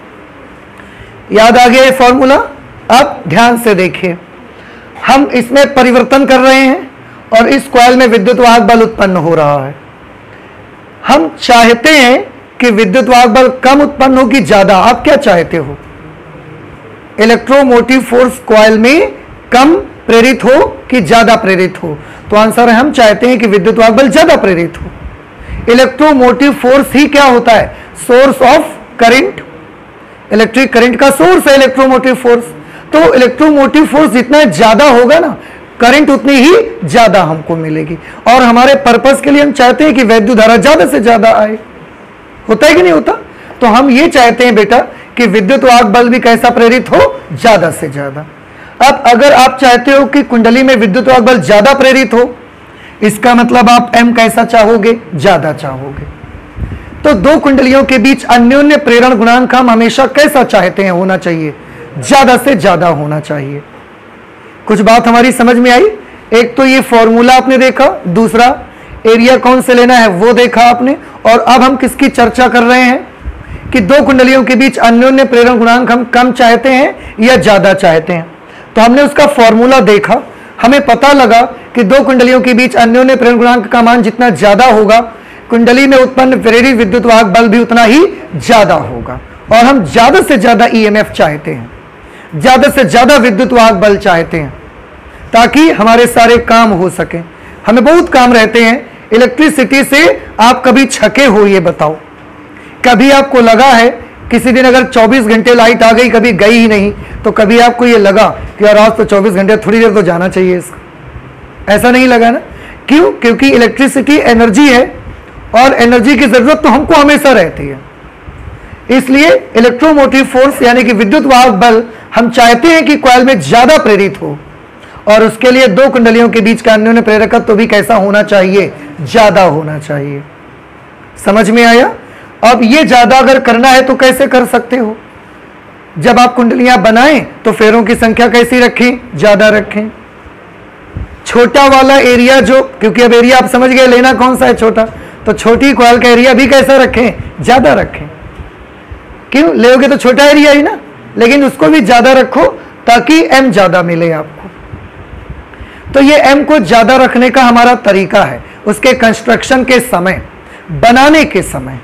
याद आ गया ये फॉर्मूला? अब ध्यान से देखिए, हम इसमें परिवर्तन कर रहे हैं और इस कॉइल में विद्युत वाहक बल उत्पन्न हो रहा है। हम चाहते हैं कि विद्युत वाहक बल कम उत्पन्न हो कि ज्यादा? आप क्या चाहते हो? इलेक्ट्रोमोटिव फोर्स कॉइल में कम प्रेरित हो कि ज्यादा प्रेरित हो? तो आंसर है हम चाहते हैं कि विद्युत वाहक बल ज्यादा प्रेरित हो। इलेक्ट्रोमोटिव फोर्स ही क्या होता है? Source of current, electric current का सोर्स है इलेक्ट्रोमोटिव फोर्स। तो इलेक्ट्रोमोटिव फोर्स जितना ज्यादा होगा ना, करंट उतनी ही ज्यादा हमको मिलेगी, और हमारे पर्पस के लिए हम चाहते हैं कि वैद्युत धारा ज्यादा से ज्यादा आए। होता है कि नहीं होता? तो हम ये चाहते हैं बेटा कि विद्युत वाहक बल भी कैसा प्रेरित हो? ज्यादा से ज्यादा। अब अगर आप चाहते हो कि कुंडली में विद्युत वाहक बल ज्यादा प्रेरित हो, इसका मतलब आप m कैसा चाहोगे? ज्यादा चाहोगे। तो दो कुंडलियों के बीच अन्योन्य प्रेरण गुणांक हम हमेशा कैसा चाहते हैं होना चाहिए? ज्यादा से ज्यादा होना चाहिए। कुछ बात हमारी समझ में आई? एक तो ये फॉर्मूला आपने देखा, दूसरा एरिया कौन से लेना है वो देखा आपने, और अब हम किसकी चर्चा कर रहे हैं कि दो कुंडलियों के बीच अन्योन्य प्रेरण गुणांक हम कम चाहते हैं या ज्यादा चाहते हैं। तो हमने उसका फॉर्मूला देखा, हमें पता लगा कि दो कुंडलियों के बीच अन्योन्य प्रेरण गुणांक का मान जितना ज्यादा होगा, कुंडली में उत्पन्न प्रेरित विद्युत वाहक बल भी उतना ही ज्यादा होगा। और हम ज्यादा से ज्यादा ईएमएफ चाहते हैं, ज्यादा से ज्यादा विद्युत वाहक बल चाहते हैं, ताकि हमारे सारे काम हो सके। हमें बहुत काम रहते हैं इलेक्ट्रिसिटी से। आप कभी छके हो ये बताओ? कभी आपको लगा है किसी दिन अगर चौबीस घंटे लाइट आ गई, कभी गई ही नहीं, तो कभी आपको ये लगा कि यार आज तो चौबीस घंटे, थोड़ी देर तो जाना चाहिए इसका? ऐसा नहीं लगा ना? क्यों? क्योंकि इलेक्ट्रिसिटी एनर्जी है और एनर्जी की जरूरत तो हमको हमेशा रहती है। इसलिए इलेक्ट्रोमोटिव फोर्स यानी कि विद्युत वाहक बल हम चाहते हैं कि कॉइल में ज्यादा प्रेरित हो, और उसके लिए दो कुंडलियों के बीच का अन्योन्य प्रेरकत्व तो भी कैसा होना चाहिए? ज्यादा होना चाहिए। समझ में आया? अब ये ज्यादा अगर करना है तो कैसे कर सकते हो? जब आप कुंडलियां बनाएं तो फेरों की संख्या कैसी रखें? ज्यादा रखें। छोटा वाला एरिया जो, क्योंकि अब एरिया आप समझ गए लेना कौन सा है? छोटा। तो छोटी कॉइल का एरिया भी कैसा रखें? ज्यादा रखें। क्यों? लेओगे तो छोटा एरिया ही ना, लेकिन उसको भी ज्यादा रखो ताकि एम ज्यादा मिले आपको। तो ये एम को ज्यादा रखने का हमारा तरीका है, उसके कंस्ट्रक्शन के समय, बनाने के समय।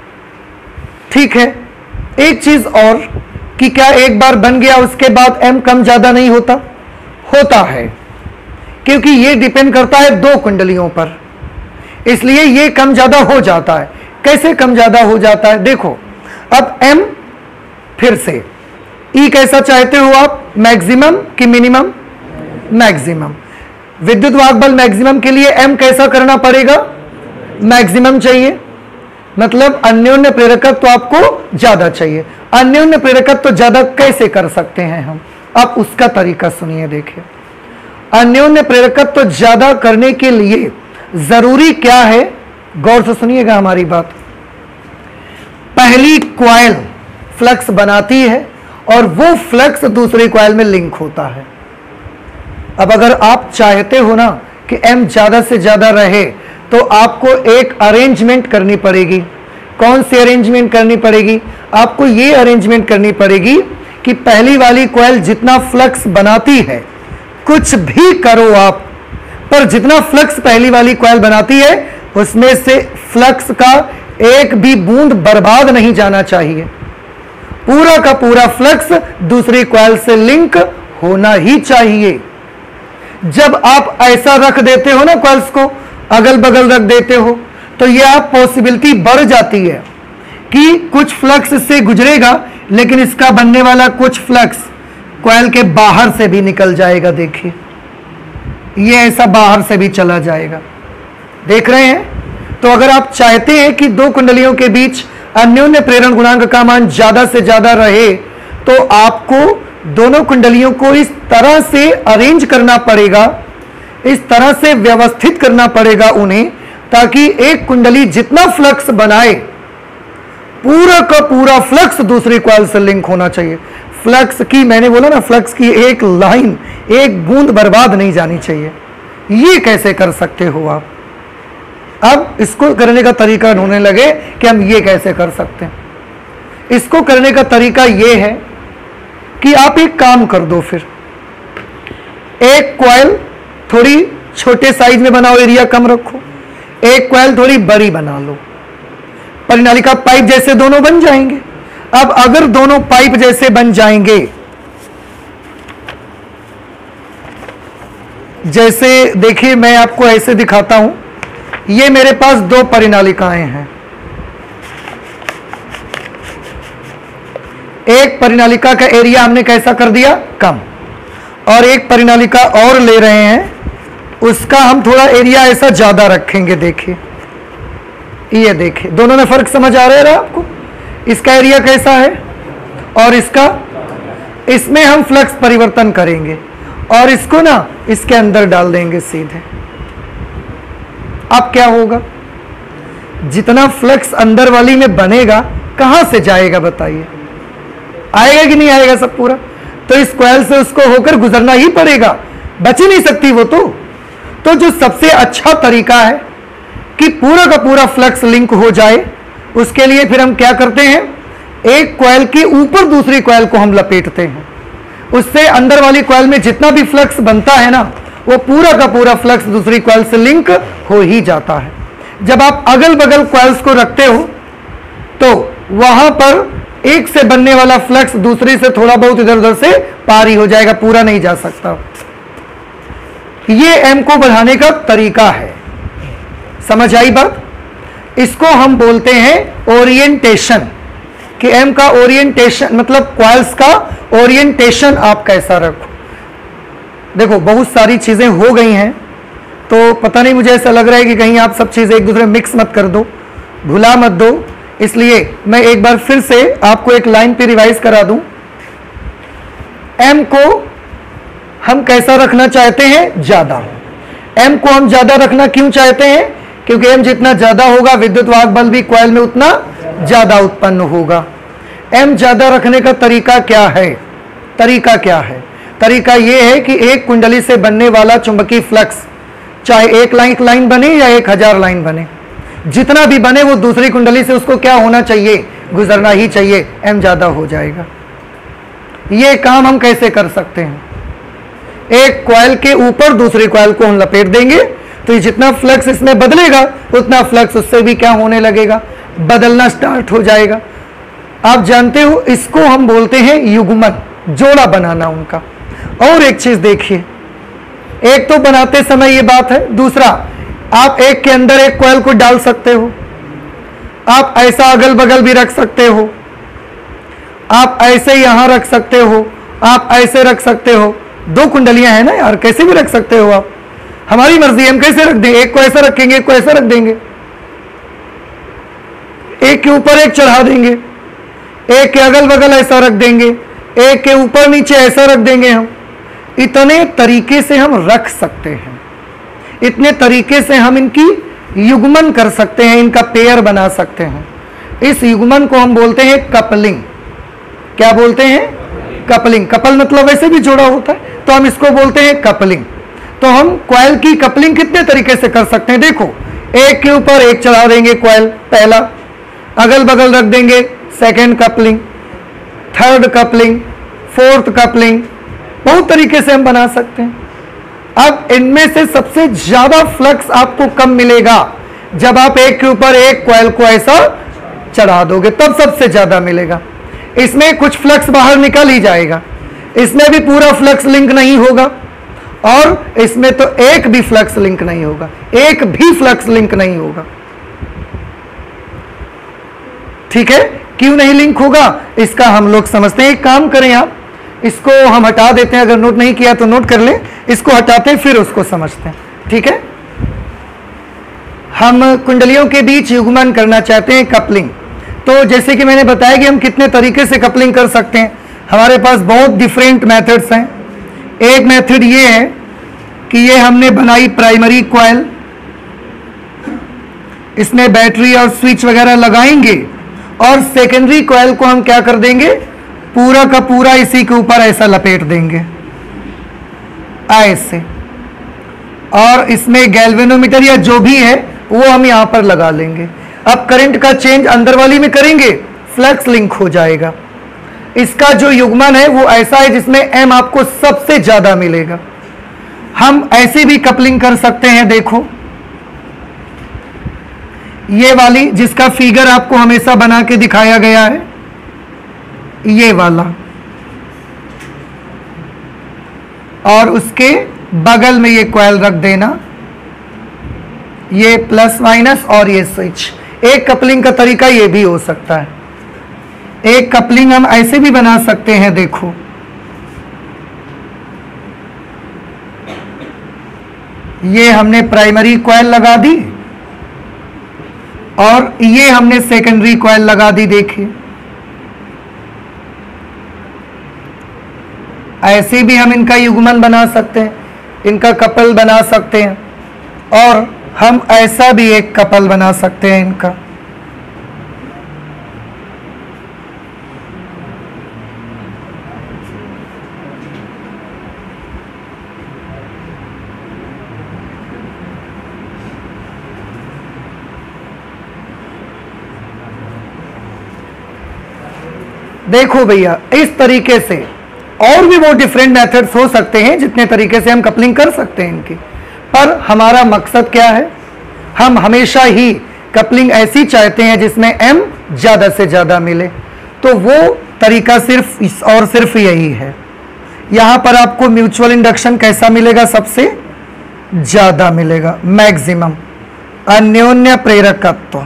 ठीक है। एक चीज और कि क्या एक बार बन गया उसके बाद एम कम ज्यादा नहीं होता? होता है, क्योंकि ये डिपेंड करता है दो कुंडलियों पर, इसलिए ये कम ज्यादा हो जाता है। कैसे कम ज्यादा हो जाता है? देखो, अब एम फिर से ई कैसा चाहते हो आप? मैक्सिमम कि मिनिमम? मैक्सिमम। विद्युत वाहक बल मैक्सिमम के लिए एम कैसा करना पड़ेगा? मैक्सिमम चाहिए, मतलब अन्योन्य प्रेरकत्व तो आपको ज्यादा चाहिए। अन्योन्य प्रेरकत्व तो ज्यादा कैसे कर सकते हैं हम? आप उसका तरीका सुनिए, देखिए। अन्योन्य प्रेरकत्व तो ज्यादा करने के लिए जरूरी क्या है? गौर से सुनिएगा हमारी बात। पहली कॉइल फ्लक्स बनाती है और वो फ्लक्स दूसरी कॉइल में लिंक होता है। अब अगर आप चाहते हो ना कि एम ज्यादा से ज्यादा रहे, तो आपको एक अरेंजमेंट करनी पड़ेगी। कौन सी अरेंजमेंट करनी पड़ेगी? आपको ये अरेंजमेंट करनी पड़ेगी कि पहली वाली कॉइल जितना फ्लक्स बनाती है, कुछ भी करो आप, पर जितना फ्लक्स पहली वाली कॉइल बनाती है उसमें से फ्लक्स का एक भी बूंद बर्बाद नहीं जाना चाहिए। पूरा का पूरा फ्लक्स दूसरी कॉइल से लिंक होना ही चाहिए। जब आप ऐसा रख देते हो ना, कॉइल्स को अगल बगल रख देते हो, तो यह आप पॉसिबिलिटी बढ़ जाती है कि कुछ फ्लक्स इससे गुजरेगा, लेकिन इसका बनने वाला कुछ फ्लक्स कॉइल के बाहर से भी निकल जाएगा। देखिए, ये ऐसा बाहर से भी चला जाएगा। देख रहे हैं? तो अगर आप चाहते हैं कि दो कुंडलियों के बीच अन्योन्य प्रेरण गुणांक का मान ज्यादा से ज्यादा रहे, तो आपको दोनों कुंडलियों को इस तरह से अरेंज करना पड़ेगा, इस तरह से व्यवस्थित करना पड़ेगा उन्हें, ताकि एक कुंडली जितना फ्लक्स बनाए, पूरा का पूरा फ्लक्स दूसरी कॉइल से लिंक होना चाहिए। फ्लक्स की, मैंने बोला ना, फ्लक्स की एक लाइन, एक बूंद बर्बाद नहीं जानी चाहिए। ये कैसे कर सकते हो आप? अब इसको करने का तरीका ढूंढने लगे कि हम ये कैसे कर सकते हैं। इसको करने का तरीका ये है कि आप एक काम कर दो, फिर एक कॉइल थोड़ी छोटे साइज में बनाओ, एरिया कम रखो, एक कॉइल थोड़ी बड़ी बना लो, परिनालिका पाइप जैसे दोनों बन जाएंगे। अब अगर दोनों पाइप जैसे बन जाएंगे, जैसे देखिए मैं आपको ऐसे दिखाता हूं, ये मेरे पास दो परिनालिकाएं हैं, एक परिनालिका का एरिया हमने कैसा कर दिया? कम, और एक परिनालिका और ले रहे हैं, उसका हम थोड़ा एरिया ऐसा ज्यादा रखेंगे। देखिए, ये देखिए, दोनों में फर्क समझ आ रहा है आपको? इसका एरिया कैसा है और इसका, इसमें हम फ्लक्स परिवर्तन करेंगे और इसको ना इसके अंदर डाल देंगे सीधे। अब क्या होगा? जितना फ्लक्स अंदर वाली में बनेगा, कहां से जाएगा बताइए? आएगा कि नहीं आएगा सब पूरा? तो इस कॉइल से उसको होकर गुजरना ही पड़ेगा, बच ही नहीं सकती वो। तो तो जो सबसे अच्छा तरीका है कि पूरा का पूरा फ्लक्स लिंक हो जाए, उसके लिए फिर हम क्या करते हैं? एक कॉइल के ऊपर दूसरी कॉइल को हम लपेटते हैं, उससे अंदर वाली कॉइल में जितना भी फ्लक्स बनता है ना, वो पूरा का पूरा फ्लक्स दूसरी कॉइल से लिंक हो ही जाता है। जब आप अगल बगल कॉइल्स को रखते हो तो वहां पर एक से बनने वाला फ्लक्स दूसरी से थोड़ा बहुत इधर उधर से पार ही हो जाएगा, पूरा नहीं जा सकता। ये एम को बढ़ाने का तरीका है, समझ आई बात? इसको हम बोलते हैं ओरिएंटेशन, कि एम का ओरिएंटेशन मतलब कॉइल्स का ओरिएंटेशन आप कैसा रखो। देखो बहुत सारी चीजें हो गई हैं, तो पता नहीं, मुझे ऐसा लग रहा है कि कहीं आप सब चीजें एक दूसरे में मिक्स मत कर दो, भुला मत दो, इसलिए मैं एक बार फिर से आपको एक लाइन पे रिवाइज करा दूं। एम को हम कैसा रखना चाहते हैं? ज्यादा। एम को हम ज्यादा रखना क्यों चाहते हैं? क्योंकि एम जितना ज्यादा होगा विद्युत वाहक बल भी कॉइल में उतना ज्यादा उत्पन्न होगा। एम ज्यादा रखने का तरीका क्या है? तरीका क्या है? तरीका यह है कि एक कुंडली से बनने वाला चुंबकीय फ्लक्स चाहे एक लाइन लाइन बने या एक हजार लाइन बने, जितना भी बने वो दूसरी कुंडली से उसको क्या होना चाहिए? गुजरना ही चाहिए, एम ज्यादा हो जाएगा। ये काम हम कैसे कर सकते हैं? एक कॉइल के ऊपर दूसरी कॉइल को हम लपेट देंगे, तो ये जितना फ्लक्स इसमें बदलेगा उतना फ्लक्स उससे भी क्या होने लगेगा? बदलना स्टार्ट हो जाएगा। आप जानते हो इसको हम बोलते हैं युग्मन, जोड़ा बनाना उनका। और एक चीज देखिए, एक तो बनाते समय ये बात है, दूसरा आप एक के अंदर एक कॉइल को डाल सकते हो, आप ऐसा अगल बगल भी रख सकते हो, आप ऐसे यहां रख सकते हो, आप ऐसे रख सकते हो। दो कुंडलियां हैं ना यार, कैसे भी रख सकते हो आप, हमारी मर्जी, हम कैसे रख दें, एक को ऐसा रखेंगे एक को ऐसा रख देंगे, एक के ऊपर एक चढ़ा देंगे, एक के अगल बगल ऐसा रख देंगे, एक के ऊपर नीचे ऐसा रख देंगे। हम इतने तरीके से हम रख सकते हैं, इतने तरीके से हम इनकी युग्मन कर सकते हैं, इनका पेयर बना सकते हैं। इस युग्मन को हम बोलते हैं कपलिंग। क्या बोलते हैं? कपलिंग। कपल मतलब वैसे भी जोड़ा होता है, तो हम इसको बोलते हैं कपलिंग। तो हम कॉइल की कपलिंग कितने तरीके से कर सकते हैं? देखो, एक के ऊपर एक चढ़ा देंगे कॉइल, पहला, अगल बगल रख देंगे, second coupling, third coupling, fourth coupling, बहुत तरीके से हम बना सकते हैं। अब इनमें से सबसे ज्यादा फ्लक्स आपको कब मिलेगा? जब आप एक के ऊपर एक कॉइल को ऐसा चढ़ा दोगे, तब सबसे ज्यादा मिलेगा। इसमें कुछ फ्लक्स बाहर निकल ही जाएगा, इसमें भी पूरा फ्लक्स लिंक नहीं होगा, और इसमें तो एक भी फ्लक्स लिंक नहीं होगा, एक भी फ्लक्स लिंक नहीं होगा। ठीक है, क्यों नहीं लिंक होगा इसका हम लोग समझते हैं। एक काम करें, आप इसको हम हटा देते हैं, अगर नोट नहीं किया तो नोट कर लें, इसको हटाते हैं फिर उसको समझते हैं। ठीक है, हम कुंडलियों के बीच युग्मन करना चाहते हैं, कपलिंग। तो जैसे कि मैंने बताया कि हम कितने तरीके से कपलिंग कर सकते हैं, हमारे पास बहुत डिफरेंट मेथड्स हैं। एक मेथड ये है कि ये हमने बनाई प्राइमरी कॉइल, इसमें बैटरी और स्विच वगैरह लगाएंगे, और सेकेंडरी कॉइल को हम क्या कर देंगे? पूरा का पूरा इसी के ऊपर ऐसा लपेट देंगे, ऐसे, और इसमें गैल्वेनोमीटर या जो भी है वो हम यहां पर लगा लेंगे। अब करंट का चेंज अंदर वाली में करेंगे, फ्लक्स लिंक हो जाएगा। इसका जो युग्मन है वो ऐसा है जिसमें एम आपको सबसे ज्यादा मिलेगा। हम ऐसे भी कपलिंग कर सकते हैं, देखो ये वाली जिसका फिगर आपको हमेशा बना के दिखाया गया है, ये वाला, और उसके बगल में ये कॉइल रख देना, ये प्लस माइनस और ये स्विच। एक कपलिंग का तरीका ये भी हो सकता है। एक कपलिंग हम ऐसे भी बना सकते हैं, देखो ये हमने प्राइमरी कॉइल लगा दी और ये हमने सेकेंडरी कॉइल लगा दी। देखिए ऐसे भी हम इनका युग्मन बना सकते हैं, इनका कपल बना सकते हैं, और हम ऐसा भी एक कपल बना सकते हैं इनका। देखो भैया, इस तरीके से और भी वो डिफरेंट मेथड्स हो सकते हैं जितने तरीके से हम कपलिंग कर सकते हैं इनकी, पर हमारा मकसद क्या है, हम हमेशा ही कपलिंग ऐसी चाहते हैं जिसमें एम ज़्यादा से ज़्यादा मिले। तो वो तरीका सिर्फ इस और सिर्फ यही है। यहाँ पर आपको म्यूचुअल इंडक्शन कैसा मिलेगा, सबसे ज़्यादा मिलेगा, मैक्सिमम अन्योन्य प्रेरकत्व।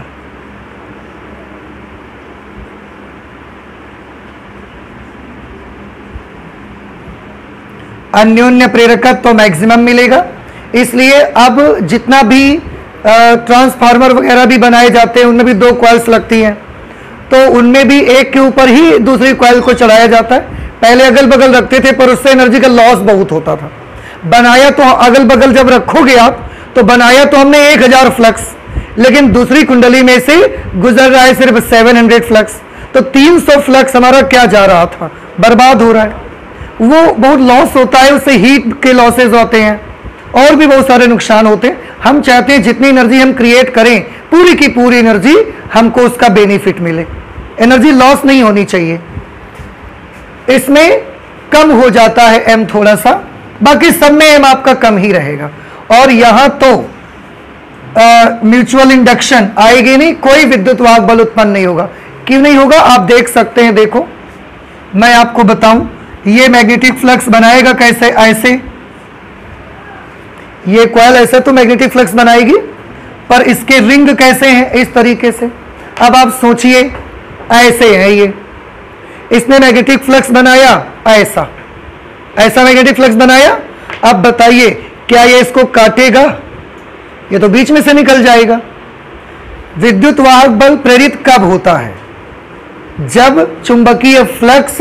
अन्योन्य प्रेरकत्व तो मैक्सिमम मिलेगा। इसलिए अब जितना भी ट्रांसफार्मर वगैरह भी बनाए जाते हैं उनमें भी दो कॉइल्स लगती हैं, तो उनमें भी एक के ऊपर ही दूसरी कॉइल को चढ़ाया जाता है। पहले अगल बगल रखते थे पर उससे एनर्जी का लॉस बहुत होता था। बनाया तो अगल बगल जब रखोगे आप, तो बनाया तो हमने एक हजार फ्लक्स, लेकिन दूसरी कुंडली में से गुजर रहा है सिर्फ सात सौ फ्लक्स, तो तीन सौ फ्लक्स हमारा क्या जा रहा था, बर्बाद हो रहा है। वो बहुत लॉस होता है, उससे हीट के लॉसेज होते हैं और भी बहुत सारे नुकसान होते हैं। हम चाहते हैं जितनी एनर्जी हम क्रिएट करें, पूरी की पूरी एनर्जी हमको उसका बेनिफिट मिले, एनर्जी लॉस नहीं होनी चाहिए। इसमें कम हो जाता है एम थोड़ा सा, बाकी सब में एम आपका कम ही रहेगा। और यहां तो म्यूचुअल इंडक्शन आएगी नहीं, कोई विद्युत वाहक बल उत्पन्न नहीं होगा। क्यों नहीं होगा, आप देख सकते हैं। देखो मैं आपको बताऊं, ये मैग्नेटिक फ्लक्स बनाएगा कैसे, ऐसे ये कॉइल ऐसे तो मैग्नेटिक फ्लक्स बनाएगी, पर इसके रिंग कैसे हैं, इस तरीके से। अब आप सोचिए, ऐसे है ये, इसने मैग्नेटिक फ्लक्स बनाया ऐसा, ऐसा मैग्नेटिक फ्लक्स बनाया। अब बताइए क्या ये इसको काटेगा, ये तो बीच में से निकल जाएगा। विद्युत वाहक बल प्रेरित कब होता है, जब चुंबकीय फ्लक्स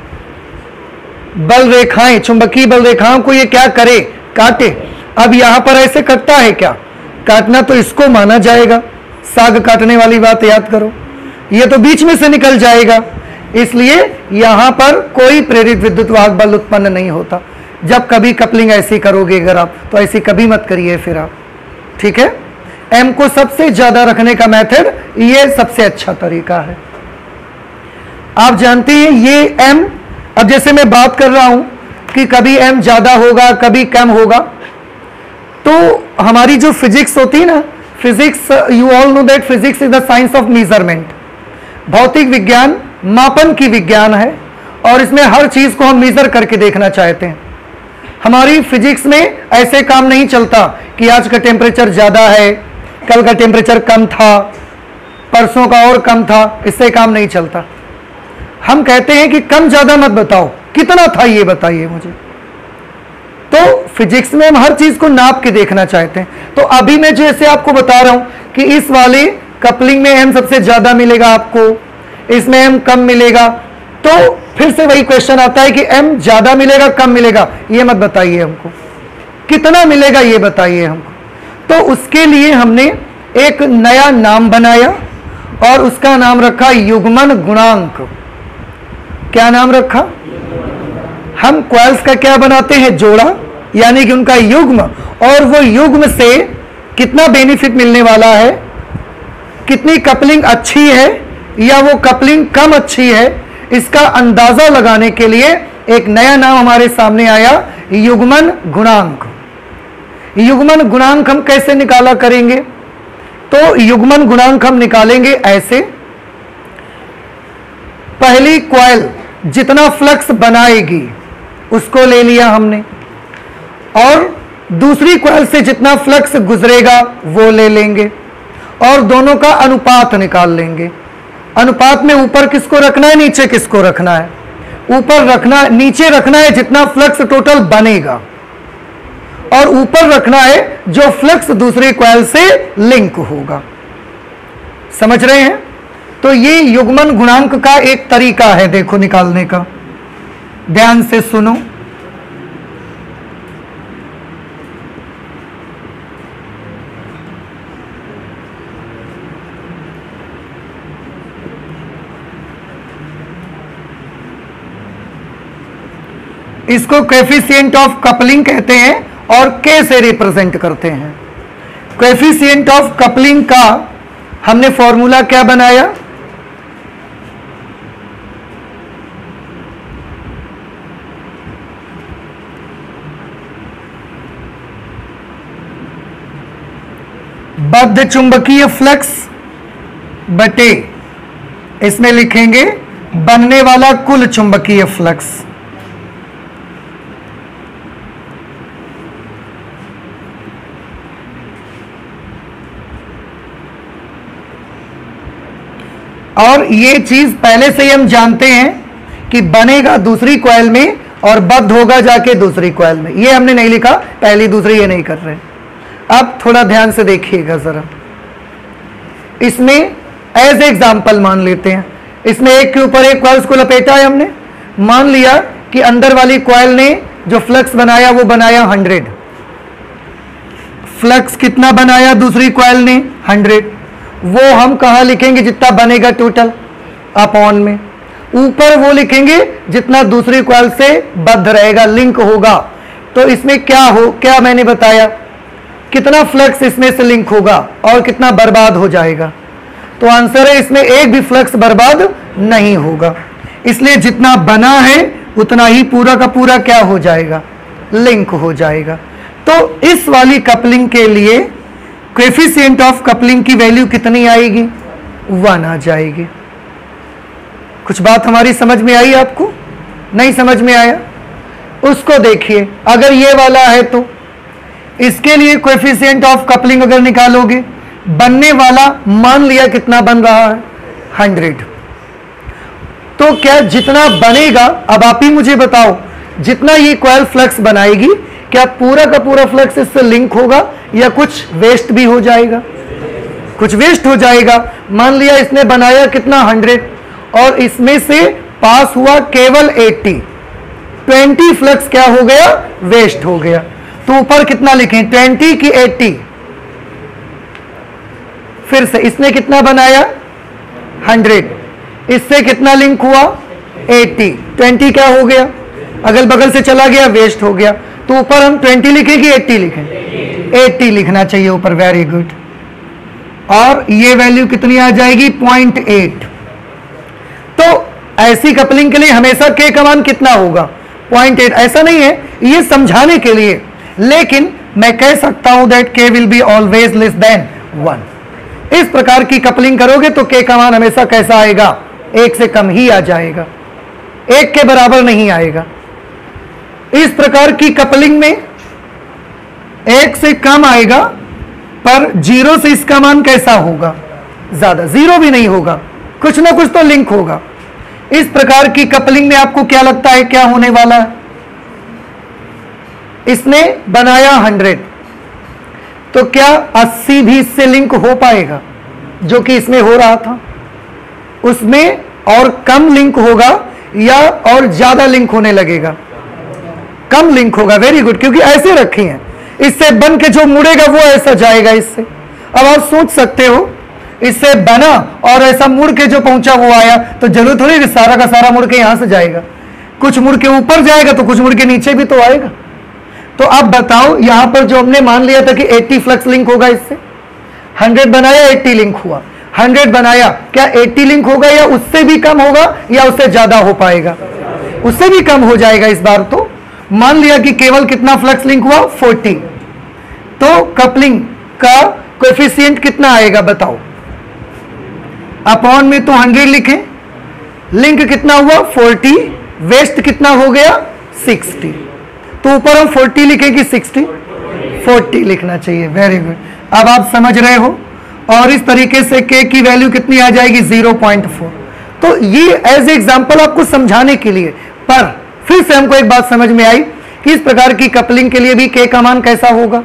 बल रेखाएं, चुंबकीय बल रेखाओं को ये क्या करे, काटे। अब यहां पर ऐसे कटता है क्या, काटना तो इसको माना जाएगा, साग काटने वाली बात याद करो, ये तो बीच में से निकल जाएगा। इसलिए यहां पर कोई प्रेरित विद्युत वाहक बल उत्पन्न नहीं होता। जब कभी कपलिंग ऐसी करोगे अगर आप, तो ऐसी कभी मत करिए फिर आप, ठीक है। एम को सबसे ज्यादा रखने का मेथड ये सबसे अच्छा तरीका है। आप जानते हैं ये एम, अब जैसे मैं बात कर रहा हूं कि कभी एम ज्यादा होगा कभी कम होगा, तो हमारी जो फिजिक्स होती है ना, physics, you all know that physics is the science of measurement. भौतिक विज्ञान मापन की विज्ञान है, और इसमें हर चीज को हम मेजर करके देखना चाहते हैं। हमारी फिजिक्स में ऐसे काम नहीं चलता कि आज का टेम्परेचर ज्यादा है, कल का टेम्परेचर कम था, परसों का और कम था, इससे काम नहीं चलता। हम कहते हैं कि कम ज्यादा मत बताओ, कितना था ये बताइए मुझे। तो फिजिक्स में हम हर चीज को नाप के देखना चाहते हैं। तो अभी मैं जैसे आपको बता रहा हूं कि इस वाले कपलिंग में एम सबसे ज्यादा मिलेगा आपको, इसमें एम कम मिलेगा, तो फिर से वही क्वेश्चन आता है कि एम ज्यादा मिलेगा कम मिलेगा, ये मत बताइए हमको, कितना मिलेगा ये बताइए हमको। तो उसके लिए हमने एक नया नाम बनाया और उसका नाम रखा युग्मन गुणांक। क्या नाम रखा, हम कॉइल्स का क्या बनाते हैं, जोड़ा, यानी कि उनका युग्म, और वो युग्म से कितना बेनिफिट मिलने वाला है, कितनी कपलिंग अच्छी है या वो कपलिंग कम अच्छी है, इसका अंदाजा लगाने के लिए एक नया नाम हमारे सामने आया, युग्मन गुणांक। युग्मन गुणांक हम कैसे निकाला करेंगे, तो युग्मन गुणांक हम निकालेंगे ऐसे, पहली कॉइल जितना फ्लक्स बनाएगी उसको ले लिया हमने, और दूसरी कॉइल से जितना फ्लक्स गुजरेगा वो ले लेंगे, और दोनों का अनुपात निकाल लेंगे। अनुपात में ऊपर किसको रखना है, नीचे किसको रखना है, ऊपर रखना, नीचे रखना है जितना फ्लक्स टोटल बनेगा, और ऊपर रखना है जो फ्लक्स दूसरी कॉइल से लिंक होगा। समझ रहे हैं। तो ये युग्मन गुणांक का एक तरीका है देखो निकालने का, ध्यान से सुनो। इसको कोएफिशिएंट ऑफ कपलिंग कहते हैं और के से रिप्रेजेंट करते हैं। कोएफिशिएंट ऑफ कपलिंग का हमने फॉर्मूला क्या बनाया, बद्ध चुंबकीय फ्लक्स बटे इसमें लिखेंगे बनने वाला कुल चुंबकीय फ्लक्स। और ये चीज पहले से ही हम जानते हैं कि बनेगा दूसरी कॉइल में और बद्ध होगा जाके दूसरी कॉइल में। ये हमने नहीं लिखा, पहली दूसरी ये नहीं कर रहे। अब थोड़ा ध्यान से देखिएगा जरा, इसमें एज एग्जाम्पल मान लेते हैं, इसमें एक के ऊपर एक कॉइल्स को लपेटा है हमने। मान लिया कि अंदर वाली कॉइल ने जो फ्लक्स बनाया वो बनाया हंड्रेड। फ्लक्स कितना बनाया दूसरी कॉइल ने? हंड्रेड। वो हम कहाँ लिखेंगे? जितना बनेगा टोटल अपॉन में। ऊपर वो लिखेंगे जितना दूसरी कॉइल से बद्ध रहेगा, लिंक होगा। तो इसमें क्या हो, क्या मैंने बताया, कितना फ्लक्स इसमें से लिंक होगा और कितना बर्बाद हो जाएगा। तो आंसर है इसमें एक भी फ्लक्स बर्बाद नहीं होगा, इसलिए जितना बना है उतना ही पूरा का पूरा क्या हो जाएगा? लिंक हो जाएगा। तो इस वाली कपलिंग के लिए कोएफिशिएंट ऑफ कपलिंग की वैल्यू कितनी आएगी? वन आ जाएगी। कुछ बात हमारी समझ में आई आपको? नहीं समझ में आया? उसको देखिए, अगर ये वाला है तो इसके लिए कोएफिशिएंट ऑफ कपलिंग अगर निकालोगे, बनने वाला मान लिया कितना बन रहा है? हंड्रेड। तो क्या जितना बनेगा, अब आप ही मुझे बताओ, जितना ये कॉइल फ्लक्स बनाएगी क्या पूरा का पूरा फ्लक्स इससे लिंक होगा या कुछ वेस्ट भी हो जाएगा? कुछ वेस्ट हो जाएगा। मान लिया इसने बनाया कितना? हंड्रेड, और इसमें से पास हुआ केवल अस्सी। बीस फ्लक्स क्या हो गया? वेस्ट हो गया। तो ऊपर कितना लिखें? बीस की अस्सी। फिर से इसने कितना बनाया? हंड्रेड। इससे कितना लिंक हुआ? अस्सी। बीस क्या हो गया? अगल बगल से चला गया, वेस्ट हो गया। तो ऊपर हम बीस लिखें कि अस्सी लिखें? अस्सी लिखना चाहिए ऊपर। Very good. और ये वैल्यू कितनी आ जाएगी? Point eight. तो ऐसी कपलिंग के लिए हमेशा के का मान कितना होगा? Point eight. ऐसा नहीं है, ये समझाने के लिए, लेकिन मैं कह सकता हूं that K will be always less than one. इस प्रकार की कपलिंग करोगे तो के का मान हमेशा कैसा आएगा? एक से कम ही आ जाएगा, एक के बराबर नहीं आएगा। इस प्रकार की कपलिंग में एक से कम आएगा, पर जीरो से इसका मान कैसा होगा? ज्यादा। जीरो भी नहीं होगा, कुछ ना कुछ तो लिंक होगा। इस प्रकार की कपलिंग में आपको क्या लगता है क्या होने वाला है? इसने बनाया हंड्रेड, तो क्या अस्सी भी इससे लिंक हो पाएगा जो कि इसमें हो रहा था? उसमें और कम लिंक होगा या और ज्यादा लिंक होने लगेगा? कम लिंक होगा। वेरी गुड, क्योंकि ऐसे रखे हैं, इससे बन के जो मुड़ेगा वो ऐसा जाएगा इससे। अब आप सोच सकते हो, इससे बना और ऐसा मुड़ के जो पहुंचा वो आया, तो जरूर थोड़ी कि सारा का सारा मुड़ के यहां से जाएगा। कुछ मुड़ के ऊपर जाएगा तो कुछ मुड़ के नीचे भी तो आएगा। तो अब बताओ, यहां पर जो हमने मान लिया था कि अस्सी फ्लक्स लिंक होगा, इससे हंड्रेड बनाया, अस्सी लिंक हुआ। हंड्रेड बनाया, क्या अस्सी लिंक होगा या उससे भी कम होगा या उससे ज्यादा हो पाएगा? उससे भी कम हो जाएगा इस बार। तो मान लिया कि केवल कितना फ्लक्स लिंक हुआ? चालीस। तो कपलिंग का कोएफिशिएंट कितना आएगा बताओ? अपॉन में तो हंड्रेड लिखें, लिंक कितना हुआ? चालीस। वेस्ट कितना हो गया? साठ। तो ऊपर हम चालीस लिखें कि साठ? चालीस लिखना चाहिए। Very good. अब आप समझ रहे हो। और इस तरीके से के की वैल्यू कितनी आ जाएगी? Zero point four. तो ये एज एग्जांपल आपको समझाने के लिए, पर फिर से हमको एक बात समझ में आई कि इस प्रकार की कपलिंग के लिए भी के का मान कैसा होगा?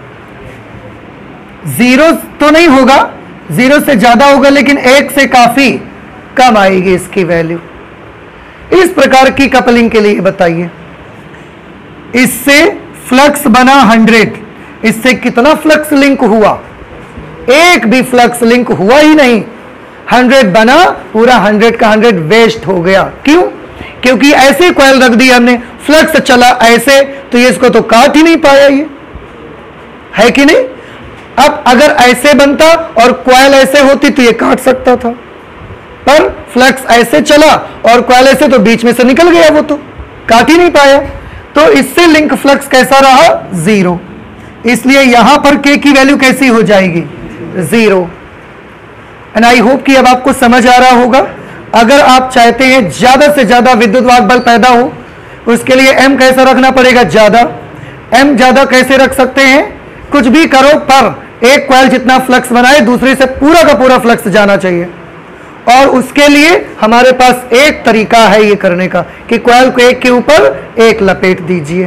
जीरो तो नहीं होगा, जीरो से ज्यादा होगा, लेकिन एक से काफी कम आएगी इसकी वैल्यू। इस प्रकार की कपलिंग के लिए बताइए, इससे फ्लक्स बना हंड्रेड, इससे कितना फ्लक्स लिंक हुआ? एक भी फ्लक्स लिंक हुआ ही नहीं। हंड्रेड बना, पूरा हंड्रेड का हंड्रेड वेस्ट हो गया। क्यों? क्योंकि ऐसे कॉइल रख दिया हमने, फ्लक्स चला ऐसे, तो ये इसको तो काट ही नहीं पाया, ये है कि नहीं? अब अगर ऐसे बनता और कॉइल ऐसे होती तो ये काट सकता था, पर फ्लक्स ऐसे चला और कॉइल ऐसे, तो बीच में से निकल गया, वो तो काट ही नहीं पाया। तो इससे लिंक फ्लक्स कैसा रहा? जीरो। इसलिए यहां पर के की वैल्यू कैसी हो जाएगी? जीरो। एंड आई होप कि अब आपको समझ आ रहा होगा। अगर आप चाहते हैं ज्यादा से ज्यादा विद्युत वाहक बल पैदा हो, उसके लिए एम कैसा रखना पड़ेगा? ज्यादा। एम ज्यादा कैसे रख सकते हैं? कुछ भी करो, पर एक कॉइल जितना फ्लक्स बनाए दूसरे से पूरा का पूरा फ्लक्स जाना चाहिए। और उसके लिए हमारे पास एक तरीका है ये करने का कि कॉइल को एक के ऊपर एक लपेट दीजिए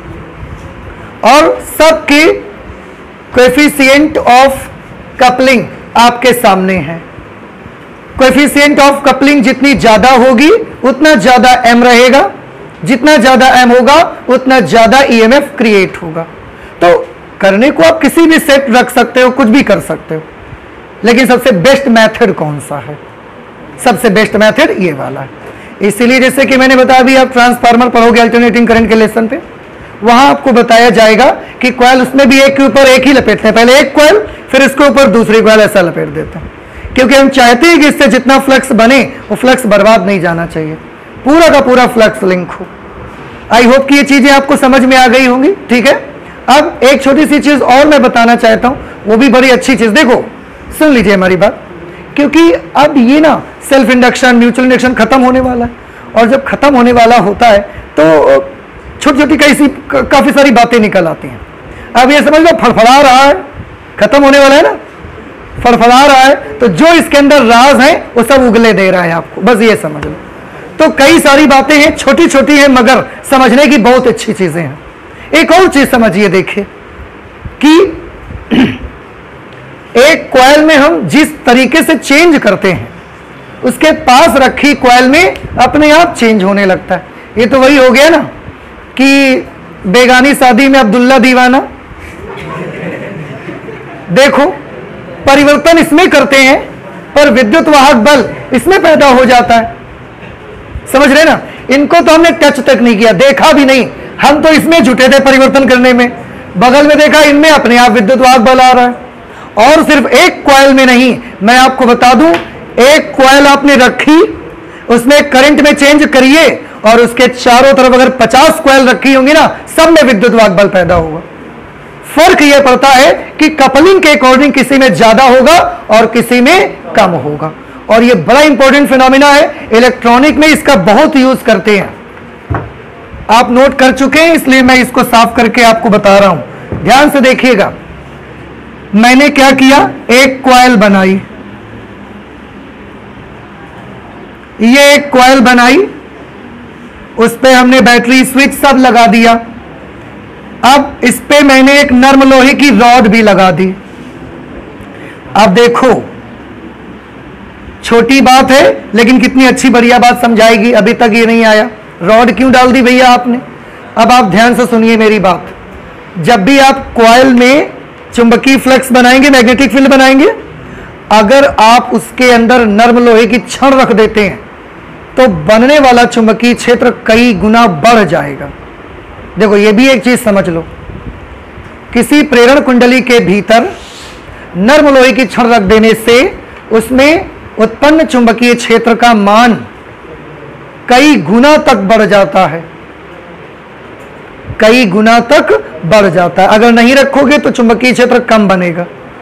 और सबकी कोएफिशिएंट ऑफ कपलिंग आपके सामने है। कोएफिशिएंट ऑफ कपलिंग जितनी ज्यादा होगी उतना ज्यादा एम रहेगा, जितना ज्यादा एम होगा उतना ज्यादा ईएमएफ क्रिएट होगा। तो करने को आप किसी भी सेट रख सकते हो, कुछ भी कर सकते हो, लेकिन सबसे बेस्ट मेथड कौन सा है? सबसे बेस्ट मेथड ये वाला है। इसीलिए जैसे कि मैंने बताया, अभी आप ट्रांसफार्मर पढ़ोगे अल्टरनेटिंग करंट के लेसन पे, वहां आपको बताया जाएगा कि कॉइल उसमें भी एक के ऊपर एक ही लपेटते हैं। पहले एक कॉइल, फिर इसके ऊपर दूसरी कॉइल ऐसा लपेट देते हैं, क्योंकि हम चाहते हैं कि इससे जितना फ्लक्स बने वो फ्लक्स बर्बाद नहीं जाना चाहिए, पूरा का पूरा फ्लक्स लिंक हो। आई होप कि ये चीजें आपको समझ में आ गई होंगी। ठीक है, अब एक छोटी सी चीज और मैं बताना चाहता हूं, वो भी बड़ी अच्छी चीज। देखो, सुन लीजिए हमारी बात, क्योंकि अब ये ना सेल्फ इंडक्शन, म्यूचुअल इंडक्शन खत्म होने वाला है, और जब खत्म होने वाला होता है तो छोटी छोटी कैसी काफी सारी बातें निकल आती हैं। अब ये समझ लो फड़फड़ा रहा है, खत्म होने वाला है ना, फड़फड़ा रहा है, तो जो इसके अंदर राज है वो सब उगले दे रहा है आपको, बस ये समझ लो। तो कई सारी बातें हैं, छोटी छोटी हैं, मगर समझने की बहुत अच्छी चीजें हैं। एक और चीज समझिए, देखिए कि एक कॉइल में हम जिस तरीके से चेंज करते हैं, उसके पास रखी कॉइल में अपने आप चेंज होने लगता है। ये तो वही हो गया ना कि बेगानी शादी में अब्दुल्ला दीवाना। देखो, परिवर्तन इसमें करते हैं पर विद्युत वाहक बल इसमें पैदा हो जाता है। समझ रहे ना? इनको तो हमने टच तक नहीं किया, देखा भी नहीं, हम तो इसमें जुटे थे परिवर्तन करने में। बगल में देखा, इनमें अपने आप विद्युत वाहक बल आ रहा है। और सिर्फ एक कॉइल में नहीं, मैं आपको बता दूं, एक कॉइल आपने रखी, उसमें करंट में चेंज करिए, और उसके चारों तरफ अगर पचास कॉइल रखी होंगी ना, सब में विद्युत वाहक बल पैदा होगा। फर्क यह पड़ता है कि कपलिंग के अकॉर्डिंग किसी में ज्यादा होगा और किसी में कम होगा। और यह बड़ा इंपॉर्टेंट फिनोमिना है, इलेक्ट्रॉनिक में इसका बहुत यूज करते हैं। आप नोट कर चुके हैं, इसलिए मैं इसको साफ करके आपको बता रहा हूं। ध्यान से देखिएगा, मैंने क्या किया, एक कॉइल बनाई, ये एक कॉइल बनाई, उस पे हमने बैटरी स्विच सब लगा दिया। अब इस पे मैंने एक नर्म लोहे की रॉड भी लगा दी। अब देखो, छोटी बात है लेकिन कितनी अच्छी बढ़िया बात समझाएगी। अभी तक ये नहीं आया, रॉड क्यों डाल दी भैया आपने? अब आप ध्यान से सुनिए मेरी बात। जब भी आप कॉइल में चुंबकीय फ्लक्स बनाएंगे, मैग्नेटिक फील्ड बनाएंगे, अगर आप उसके अंदर नर्म लोहे की छड़ रख देते हैं तो बनने वाला चुंबकीय क्षेत्र कई गुना बढ़ जाएगा। देखो, ये भी एक चीज समझ लो, किसी प्रेरण कुंडली के भीतर नर्म लोहे की छड़ रख देने से उसमें उत्पन्न चुंबकीय क्षेत्र का मान कई गुना तक बढ़ जाता है, कई गुना तक बढ़ जाता है। अगर नहीं रखोगे तो चुंबकीय क्षेत्र कम बनेगा।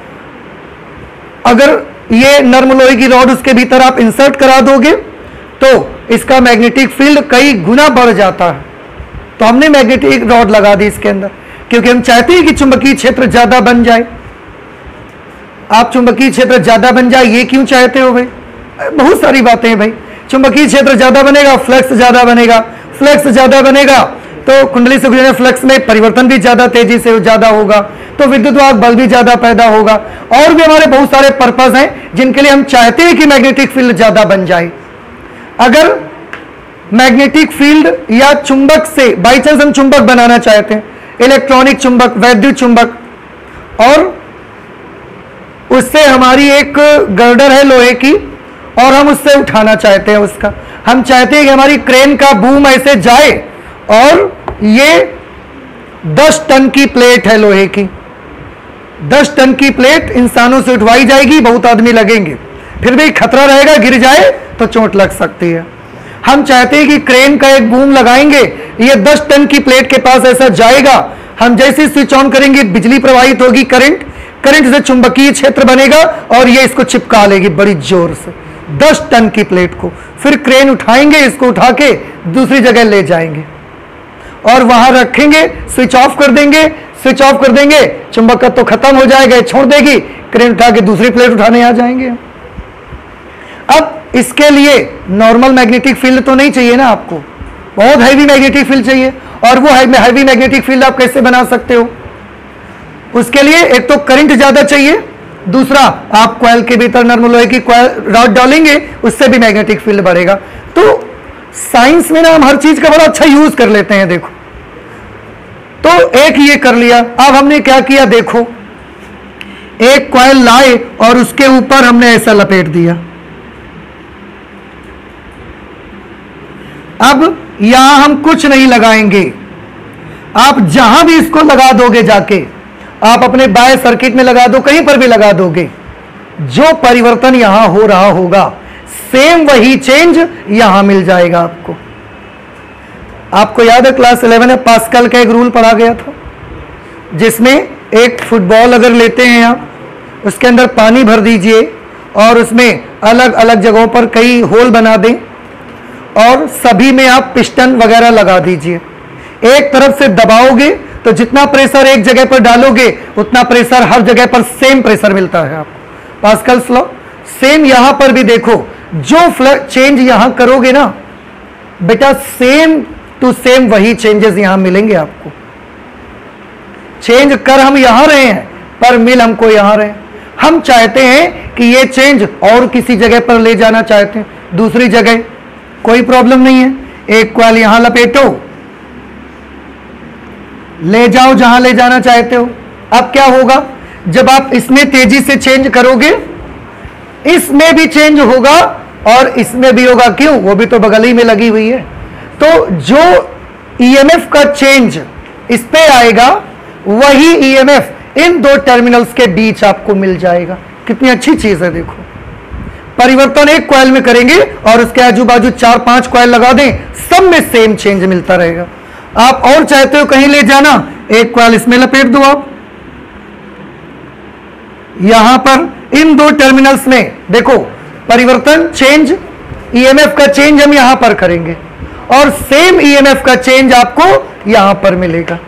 अगर ये नर्म लोहे की रॉड उसके भीतर आप इंसर्ट करा दोगे तो इसका मैग्नेटिक फील्ड कई गुना बढ़ जाता है। तो हमने मैग्नेटिक रॉड लगा दी इसके अंदर, क्योंकि हम चाहते हैं कि चुंबकीय क्षेत्र ज्यादा बन जाए। आप चुंबकीय क्षेत्र ज्यादा बन जाए, ये क्यों चाहते हो भाई? बहुत सारी बातें हैं भाई। चुंबकीय क्षेत्र ज्यादा बनेगा, फ्लक्स ज्यादा बनेगा, फ्लक्स ज्यादा बनेगा तो कुंडली से गुजरने फ्लक्स में परिवर्तन भी ज्यादा तेजी से ज्यादा होगा, तो विद्युत वाहक बल भी ज्यादा पैदा होगा। और भी हमारे बहुत सारे पर्पस हैं जिनके लिए हम चाहते हैं कि मैग्नेटिक फील्ड ज्यादा बन जाए। अगर मैग्नेटिक फील्ड या चुंबक से बाई चांस हम चुंबक बनाना चाहते हैं, इलेक्ट्रॉनिक चुंबक, वैद्युत चुंबक, और उससे हमारी एक गर्डर है लोहे की और हम उससे उठाना चाहते हैं उसका, हम चाहते हैं कि हमारी क्रेन का बूम ऐसे जाए, और ये दस टन की प्लेट है लोहे की, दस टन की प्लेट इंसानों से उठवाई जाएगी, बहुत आदमी लगेंगे, फिर भी खतरा रहेगा, गिर जाए तो चोट लग सकती है। हम चाहते हैं कि क्रेन का एक बूम लगाएंगे, ये दस टन की प्लेट के पास ऐसा जाएगा, हम जैसे स्विच ऑन करेंगे बिजली प्रवाहित होगी, करंट करंट से चुंबकीय क्षेत्र बनेगा और ये इसको चिपका लेगी बड़ी जोर से दस टन की प्लेट को। फिर क्रेन उठाएंगे, इसको उठा के दूसरी जगह ले जाएंगे और वहां रखेंगे, स्विच ऑफ कर देंगे। स्विच ऑफ कर देंगे, चुंबकत्व तो खत्म हो जाएगा, छोड़ देगी, क्रेन उठा के दूसरी प्लेट उठाने आ जाएंगे। अब इसके लिए नॉर्मल मैग्नेटिक फील्ड तो नहीं चाहिए ना आपको, बहुत हैवी मैग्नेटिक फील्ड चाहिए। और वो हैवी मैग्नेटिक फील्ड आप कैसे बना सकते हो? उसके लिए एक तो करंट ज्यादा चाहिए, दूसरा आप कॉइल के भीतर नर्म लोहे की कॉइल रॉड डालेंगे, उससे भी मैग्नेटिक फील्ड बढ़ेगा। तो साइंस में ना हम हर चीज का बड़ा अच्छा यूज कर लेते हैं। देखो, तो एक ये कर लिया। अब हमने क्या किया, देखो एक कॉइल लाए और उसके ऊपर हमने ऐसा लपेट दिया। अब यहां हम कुछ नहीं लगाएंगे, आप जहां भी इसको लगा दोगे जाके, आप अपने बाय सर्किट में लगा दो, कहीं पर भी लगा दोगे, जो परिवर्तन यहां हो रहा होगा सेम वही चेंज यहां मिल जाएगा आपको। आपको याद है क्लास इलेवन में पास्कल का एक रूल पढ़ा गया था, जिसमें एक फुटबॉल अगर लेते हैं आप, उसके अंदर पानी भर दीजिए और उसमें अलग अलग जगहों पर कई होल बना दें और सभी में आप पिस्टन वगैरह लगा दीजिए। एक तरफ से दबाओगे तो जितना प्रेशर एक जगह पर डालोगे उतना प्रेशर हर जगह पर सेम प्रेशर मिलता है आपको, पास्कल्स लॉ। सेम यहां पर भी देखो, जो फ्लक्स चेंज यहां करोगे ना बेटा, सेम टू सेम वही चेंजेस यहां मिलेंगे आपको। चेंज कर हम यहां रहे हैं पर मिल हमको यहां रहे। हम चाहते हैं कि ये चेंज और किसी जगह पर ले जाना चाहते हैं, दूसरी जगह, कोई प्रॉब्लम नहीं है। एक कॉइल यहां लपेटो, ले जाओ जहां ले जाना चाहते हो। अब क्या होगा, जब आप इसमें तेजी से चेंज करोगे, इसमें भी चेंज होगा और इसमें भी होगा। क्यों? वो भी तो बगल ही में लगी हुई है। तो जो ईएमएफ का चेंज इस पे आएगा, वही ईएमएफ इन दो टर्मिनल्स के बीच आपको मिल जाएगा। कितनी अच्छी चीज है। देखो, परिवर्तन एक कॉइल में करेंगे और उसके आजू बाजू चार पांच कॉइल लगा दें, सब में सेम चेंज मिलता रहेगा। आप और चाहते हो कहीं ले जाना, एक कॉइल इसमें लपेट दो आप, यहां पर इन दो टर्मिनल्स में देखो परिवर्तन, चेंज, ईएमएफ का चेंज हम यहां पर करेंगे और सेम ईएमएफ का चेंज आपको यहां पर मिलेगा।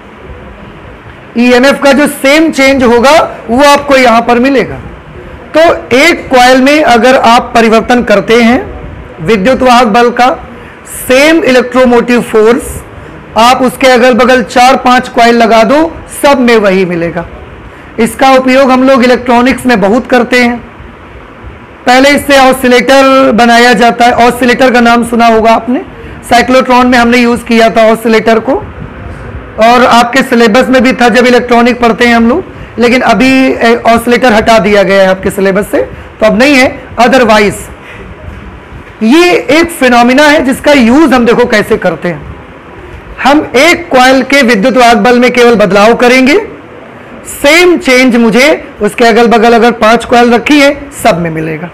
ईएमएफ का जो सेम चेंज होगा वो आपको यहां पर मिलेगा। तो एक कॉइल में अगर आप परिवर्तन करते हैं विद्युत वाहक बल का, सेम इलेक्ट्रोमोटिव फोर्स, आप उसके अगल बगल चार पांच कॉइल लगा दो, सब में वही मिलेगा। इसका उपयोग हम लोग इलेक्ट्रॉनिक्स में बहुत करते हैं। पहले इससे ऑसिलेटर बनाया जाता है। ऑसिलेटर का नाम सुना होगा आपने, साइक्लोट्रॉन में हमने यूज किया था ऑसिलेटर को, और आपके सिलेबस में भी था जब इलेक्ट्रॉनिक पढ़ते हैं हम लोग, लेकिन अभी ऑसिलेटर हटा दिया गया है आपके सिलेबस से, तो अब नहीं है। अदरवाइज ये एक फिनोमिना है जिसका यूज हम देखो कैसे करते हैं। हम एक कॉइल के विद्युत वाहक बल में केवल बदलाव करेंगे, सेम चेंज मुझे उसके अगल बगल अगर पांच कॉइल रखी है सब में मिलेगा।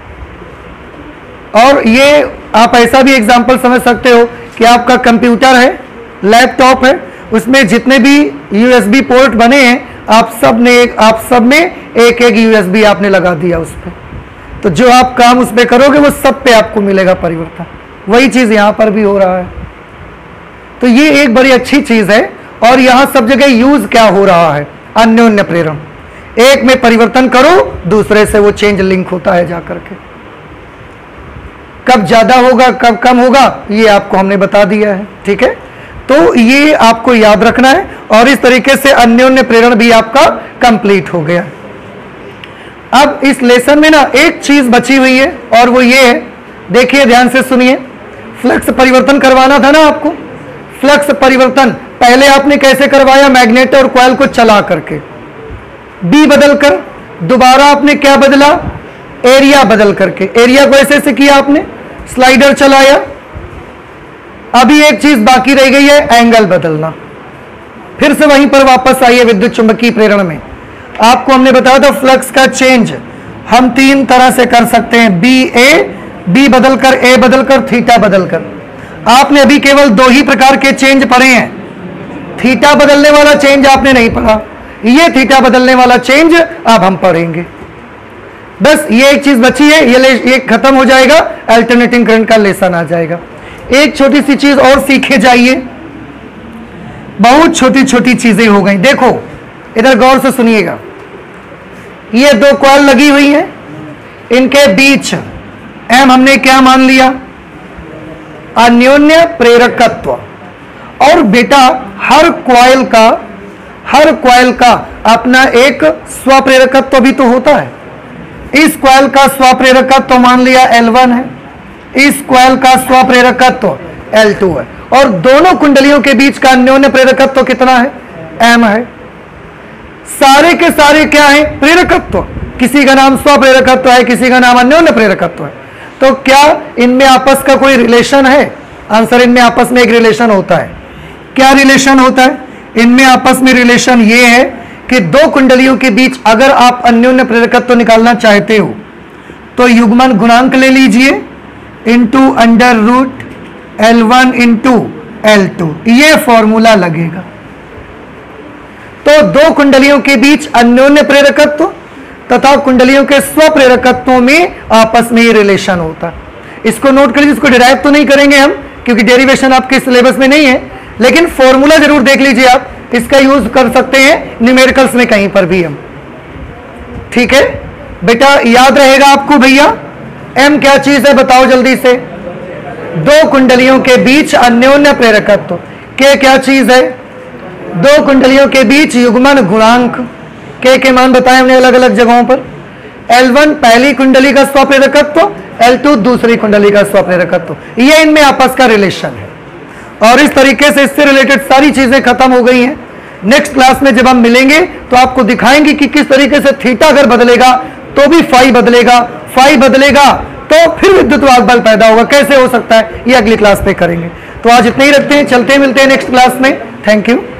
और ये आप ऐसा भी एग्जांपल समझ सकते हो कि आपका कंप्यूटर है, लैपटॉप है, उसमें जितने भी यूएसबी पोर्ट बने हैं, आप सब ने एक आप सब में एक एक यूएसबी आपने लगा दिया उस पर, तो जो आप काम उस पर करोगे वो सब पे आपको मिलेगा परिवर्तन। वही चीज यहां पर भी हो रहा है। तो ये एक बड़ी अच्छी चीज है। और यहां सब जगह यूज क्या हो रहा है, अन्योन्य प्रेरण। एक में परिवर्तन करो, दूसरे से वो चेंज लिंक होता है जाकर के। कब ज्यादा होगा कब कम होगा ये आपको हमने बता दिया है, ठीक है। तो ये आपको याद रखना है। और इस तरीके से अन्योन्य प्रेरण भी आपका कंप्लीट हो गया। अब इस लेसन में ना एक चीज बची हुई है और वो ये है, देखिए ध्यान से सुनिए। फ्लक्स परिवर्तन करवाना था ना आपको। फ्लक्स परिवर्तन पहले आपने कैसे करवाया, मैग्नेट और कॉइल को चला करके, बी बदल कर। दोबारा आपने क्या बदला, एरिया बदल करके। एरिया को ऐसे से किया आपने, स्लाइडर चलाया। अभी एक चीज बाकी रह गई है, एंगल बदलना। फिर से वहीं पर वापस आइए विद्युत चुंबकीय प्रेरण में। आपको हमने बताया था फ्लक्स का चेंज हम तीन तरह से कर सकते हैं, बी ए, बी बदलकर ए बदलकर, थीटा बदलकर। आपने अभी केवल दो ही प्रकार के चेंज पढ़े हैं। थीटा बदलने वाला चेंज आपने नहीं पढ़ा, ये थीटा बदलने वाला चेंज अब हम पढ़ेंगे। बस ये एक चीज बची है, ये ये खत्म हो जाएगा, अल्टरनेटिंग करंट का लेसन आ जाएगा। एक छोटी सी चीज और सीखे जाइए, बहुत छोटी छोटी चीजें हो गई। देखो इधर गौर से सुनिएगा, ये दो कॉइल लगी हुई है, इनके बीच एम हमने क्या मान लिया, अन्योन्य प्रेरकत्व। और बेटा हर कॉइल का हर कॉइल का अपना एक स्वप्रेरकत्व भी तो होता है। इस कॉइल का स्वप्रेरकत्व मान लिया एल वन है, इस कॉइल का स्वप्रेरकत्व एल टू है, और दोनों कुंडलियों के बीच का अन्योन्य प्रेरकत्व कितना है, एम है। सारे के सारे क्या है, प्रेरकत्व। किसी का नाम स्वप्रेरकत्व है, किसी का नाम अन्योन्य प्रेरकत्व है। तो क्या इनमें आपस का कोई रिलेशन है? आंसर, इनमें आपस में एक रिलेशन होता है। क्या रिलेशन होता है इनमें आपस में? रिलेशन ये है कि दो कुंडलियों के बीच अगर आप अन्योन्य प्रेरकत्व निकालना चाहते हो तो युग्मन गुणांक ले लीजिए into under root L one into L two, ये फॉर्मूला लगेगा। तो दो कुंडलियों के बीच अन्योन्य प्रेरकत्व तथा कुंडलियों के स्वप्रेरकत्वों में आपस में ये रिलेशन होता है। इसको नोट कर लीजिए, इसको डिराइव तो नहीं करेंगे हम क्योंकि डेरिवेशन आपके सिलेबस में नहीं है, लेकिन फॉर्मूला जरूर देख लीजिए आप, इसका यूज कर सकते हैं न्यूमेरिकल्स में कहीं पर भी हम। ठीक है बेटा, याद रहेगा आपको भैया, एम क्या चीज है बताओ जल्दी से, दो कुंडलियों के बीच अन्योन्य प्रेरकत्व। के क्या चीज है, दो कुंडलियों के बीच युग्मन गुणांक। के के मान बताए हमने अलग अलग जगहों पर। एल वन पहली कुंडली का स्वप्रेरकत्व, एल टू दूसरी कुंडली का स्वप्रेरकत्व, ये इनमें आपस का रिलेशन है। और इस तरीके से इससे रिलेटेड सारी चीजें खत्म हो गई हैं। नेक्स्ट क्लास में जब हम मिलेंगे तो आपको दिखाएंगे कि किस तरीके से थीटा अगर बदलेगा तो भी फाई बदलेगा, फाई बदलेगा तो फिर विद्युत वाहक बल पैदा होगा, कैसे हो सकता है, ये अगली क्लास पे करेंगे। तो आज इतने ही रखते हैं, चलते मिलते हैं नेक्स्ट क्लास में। Thank you.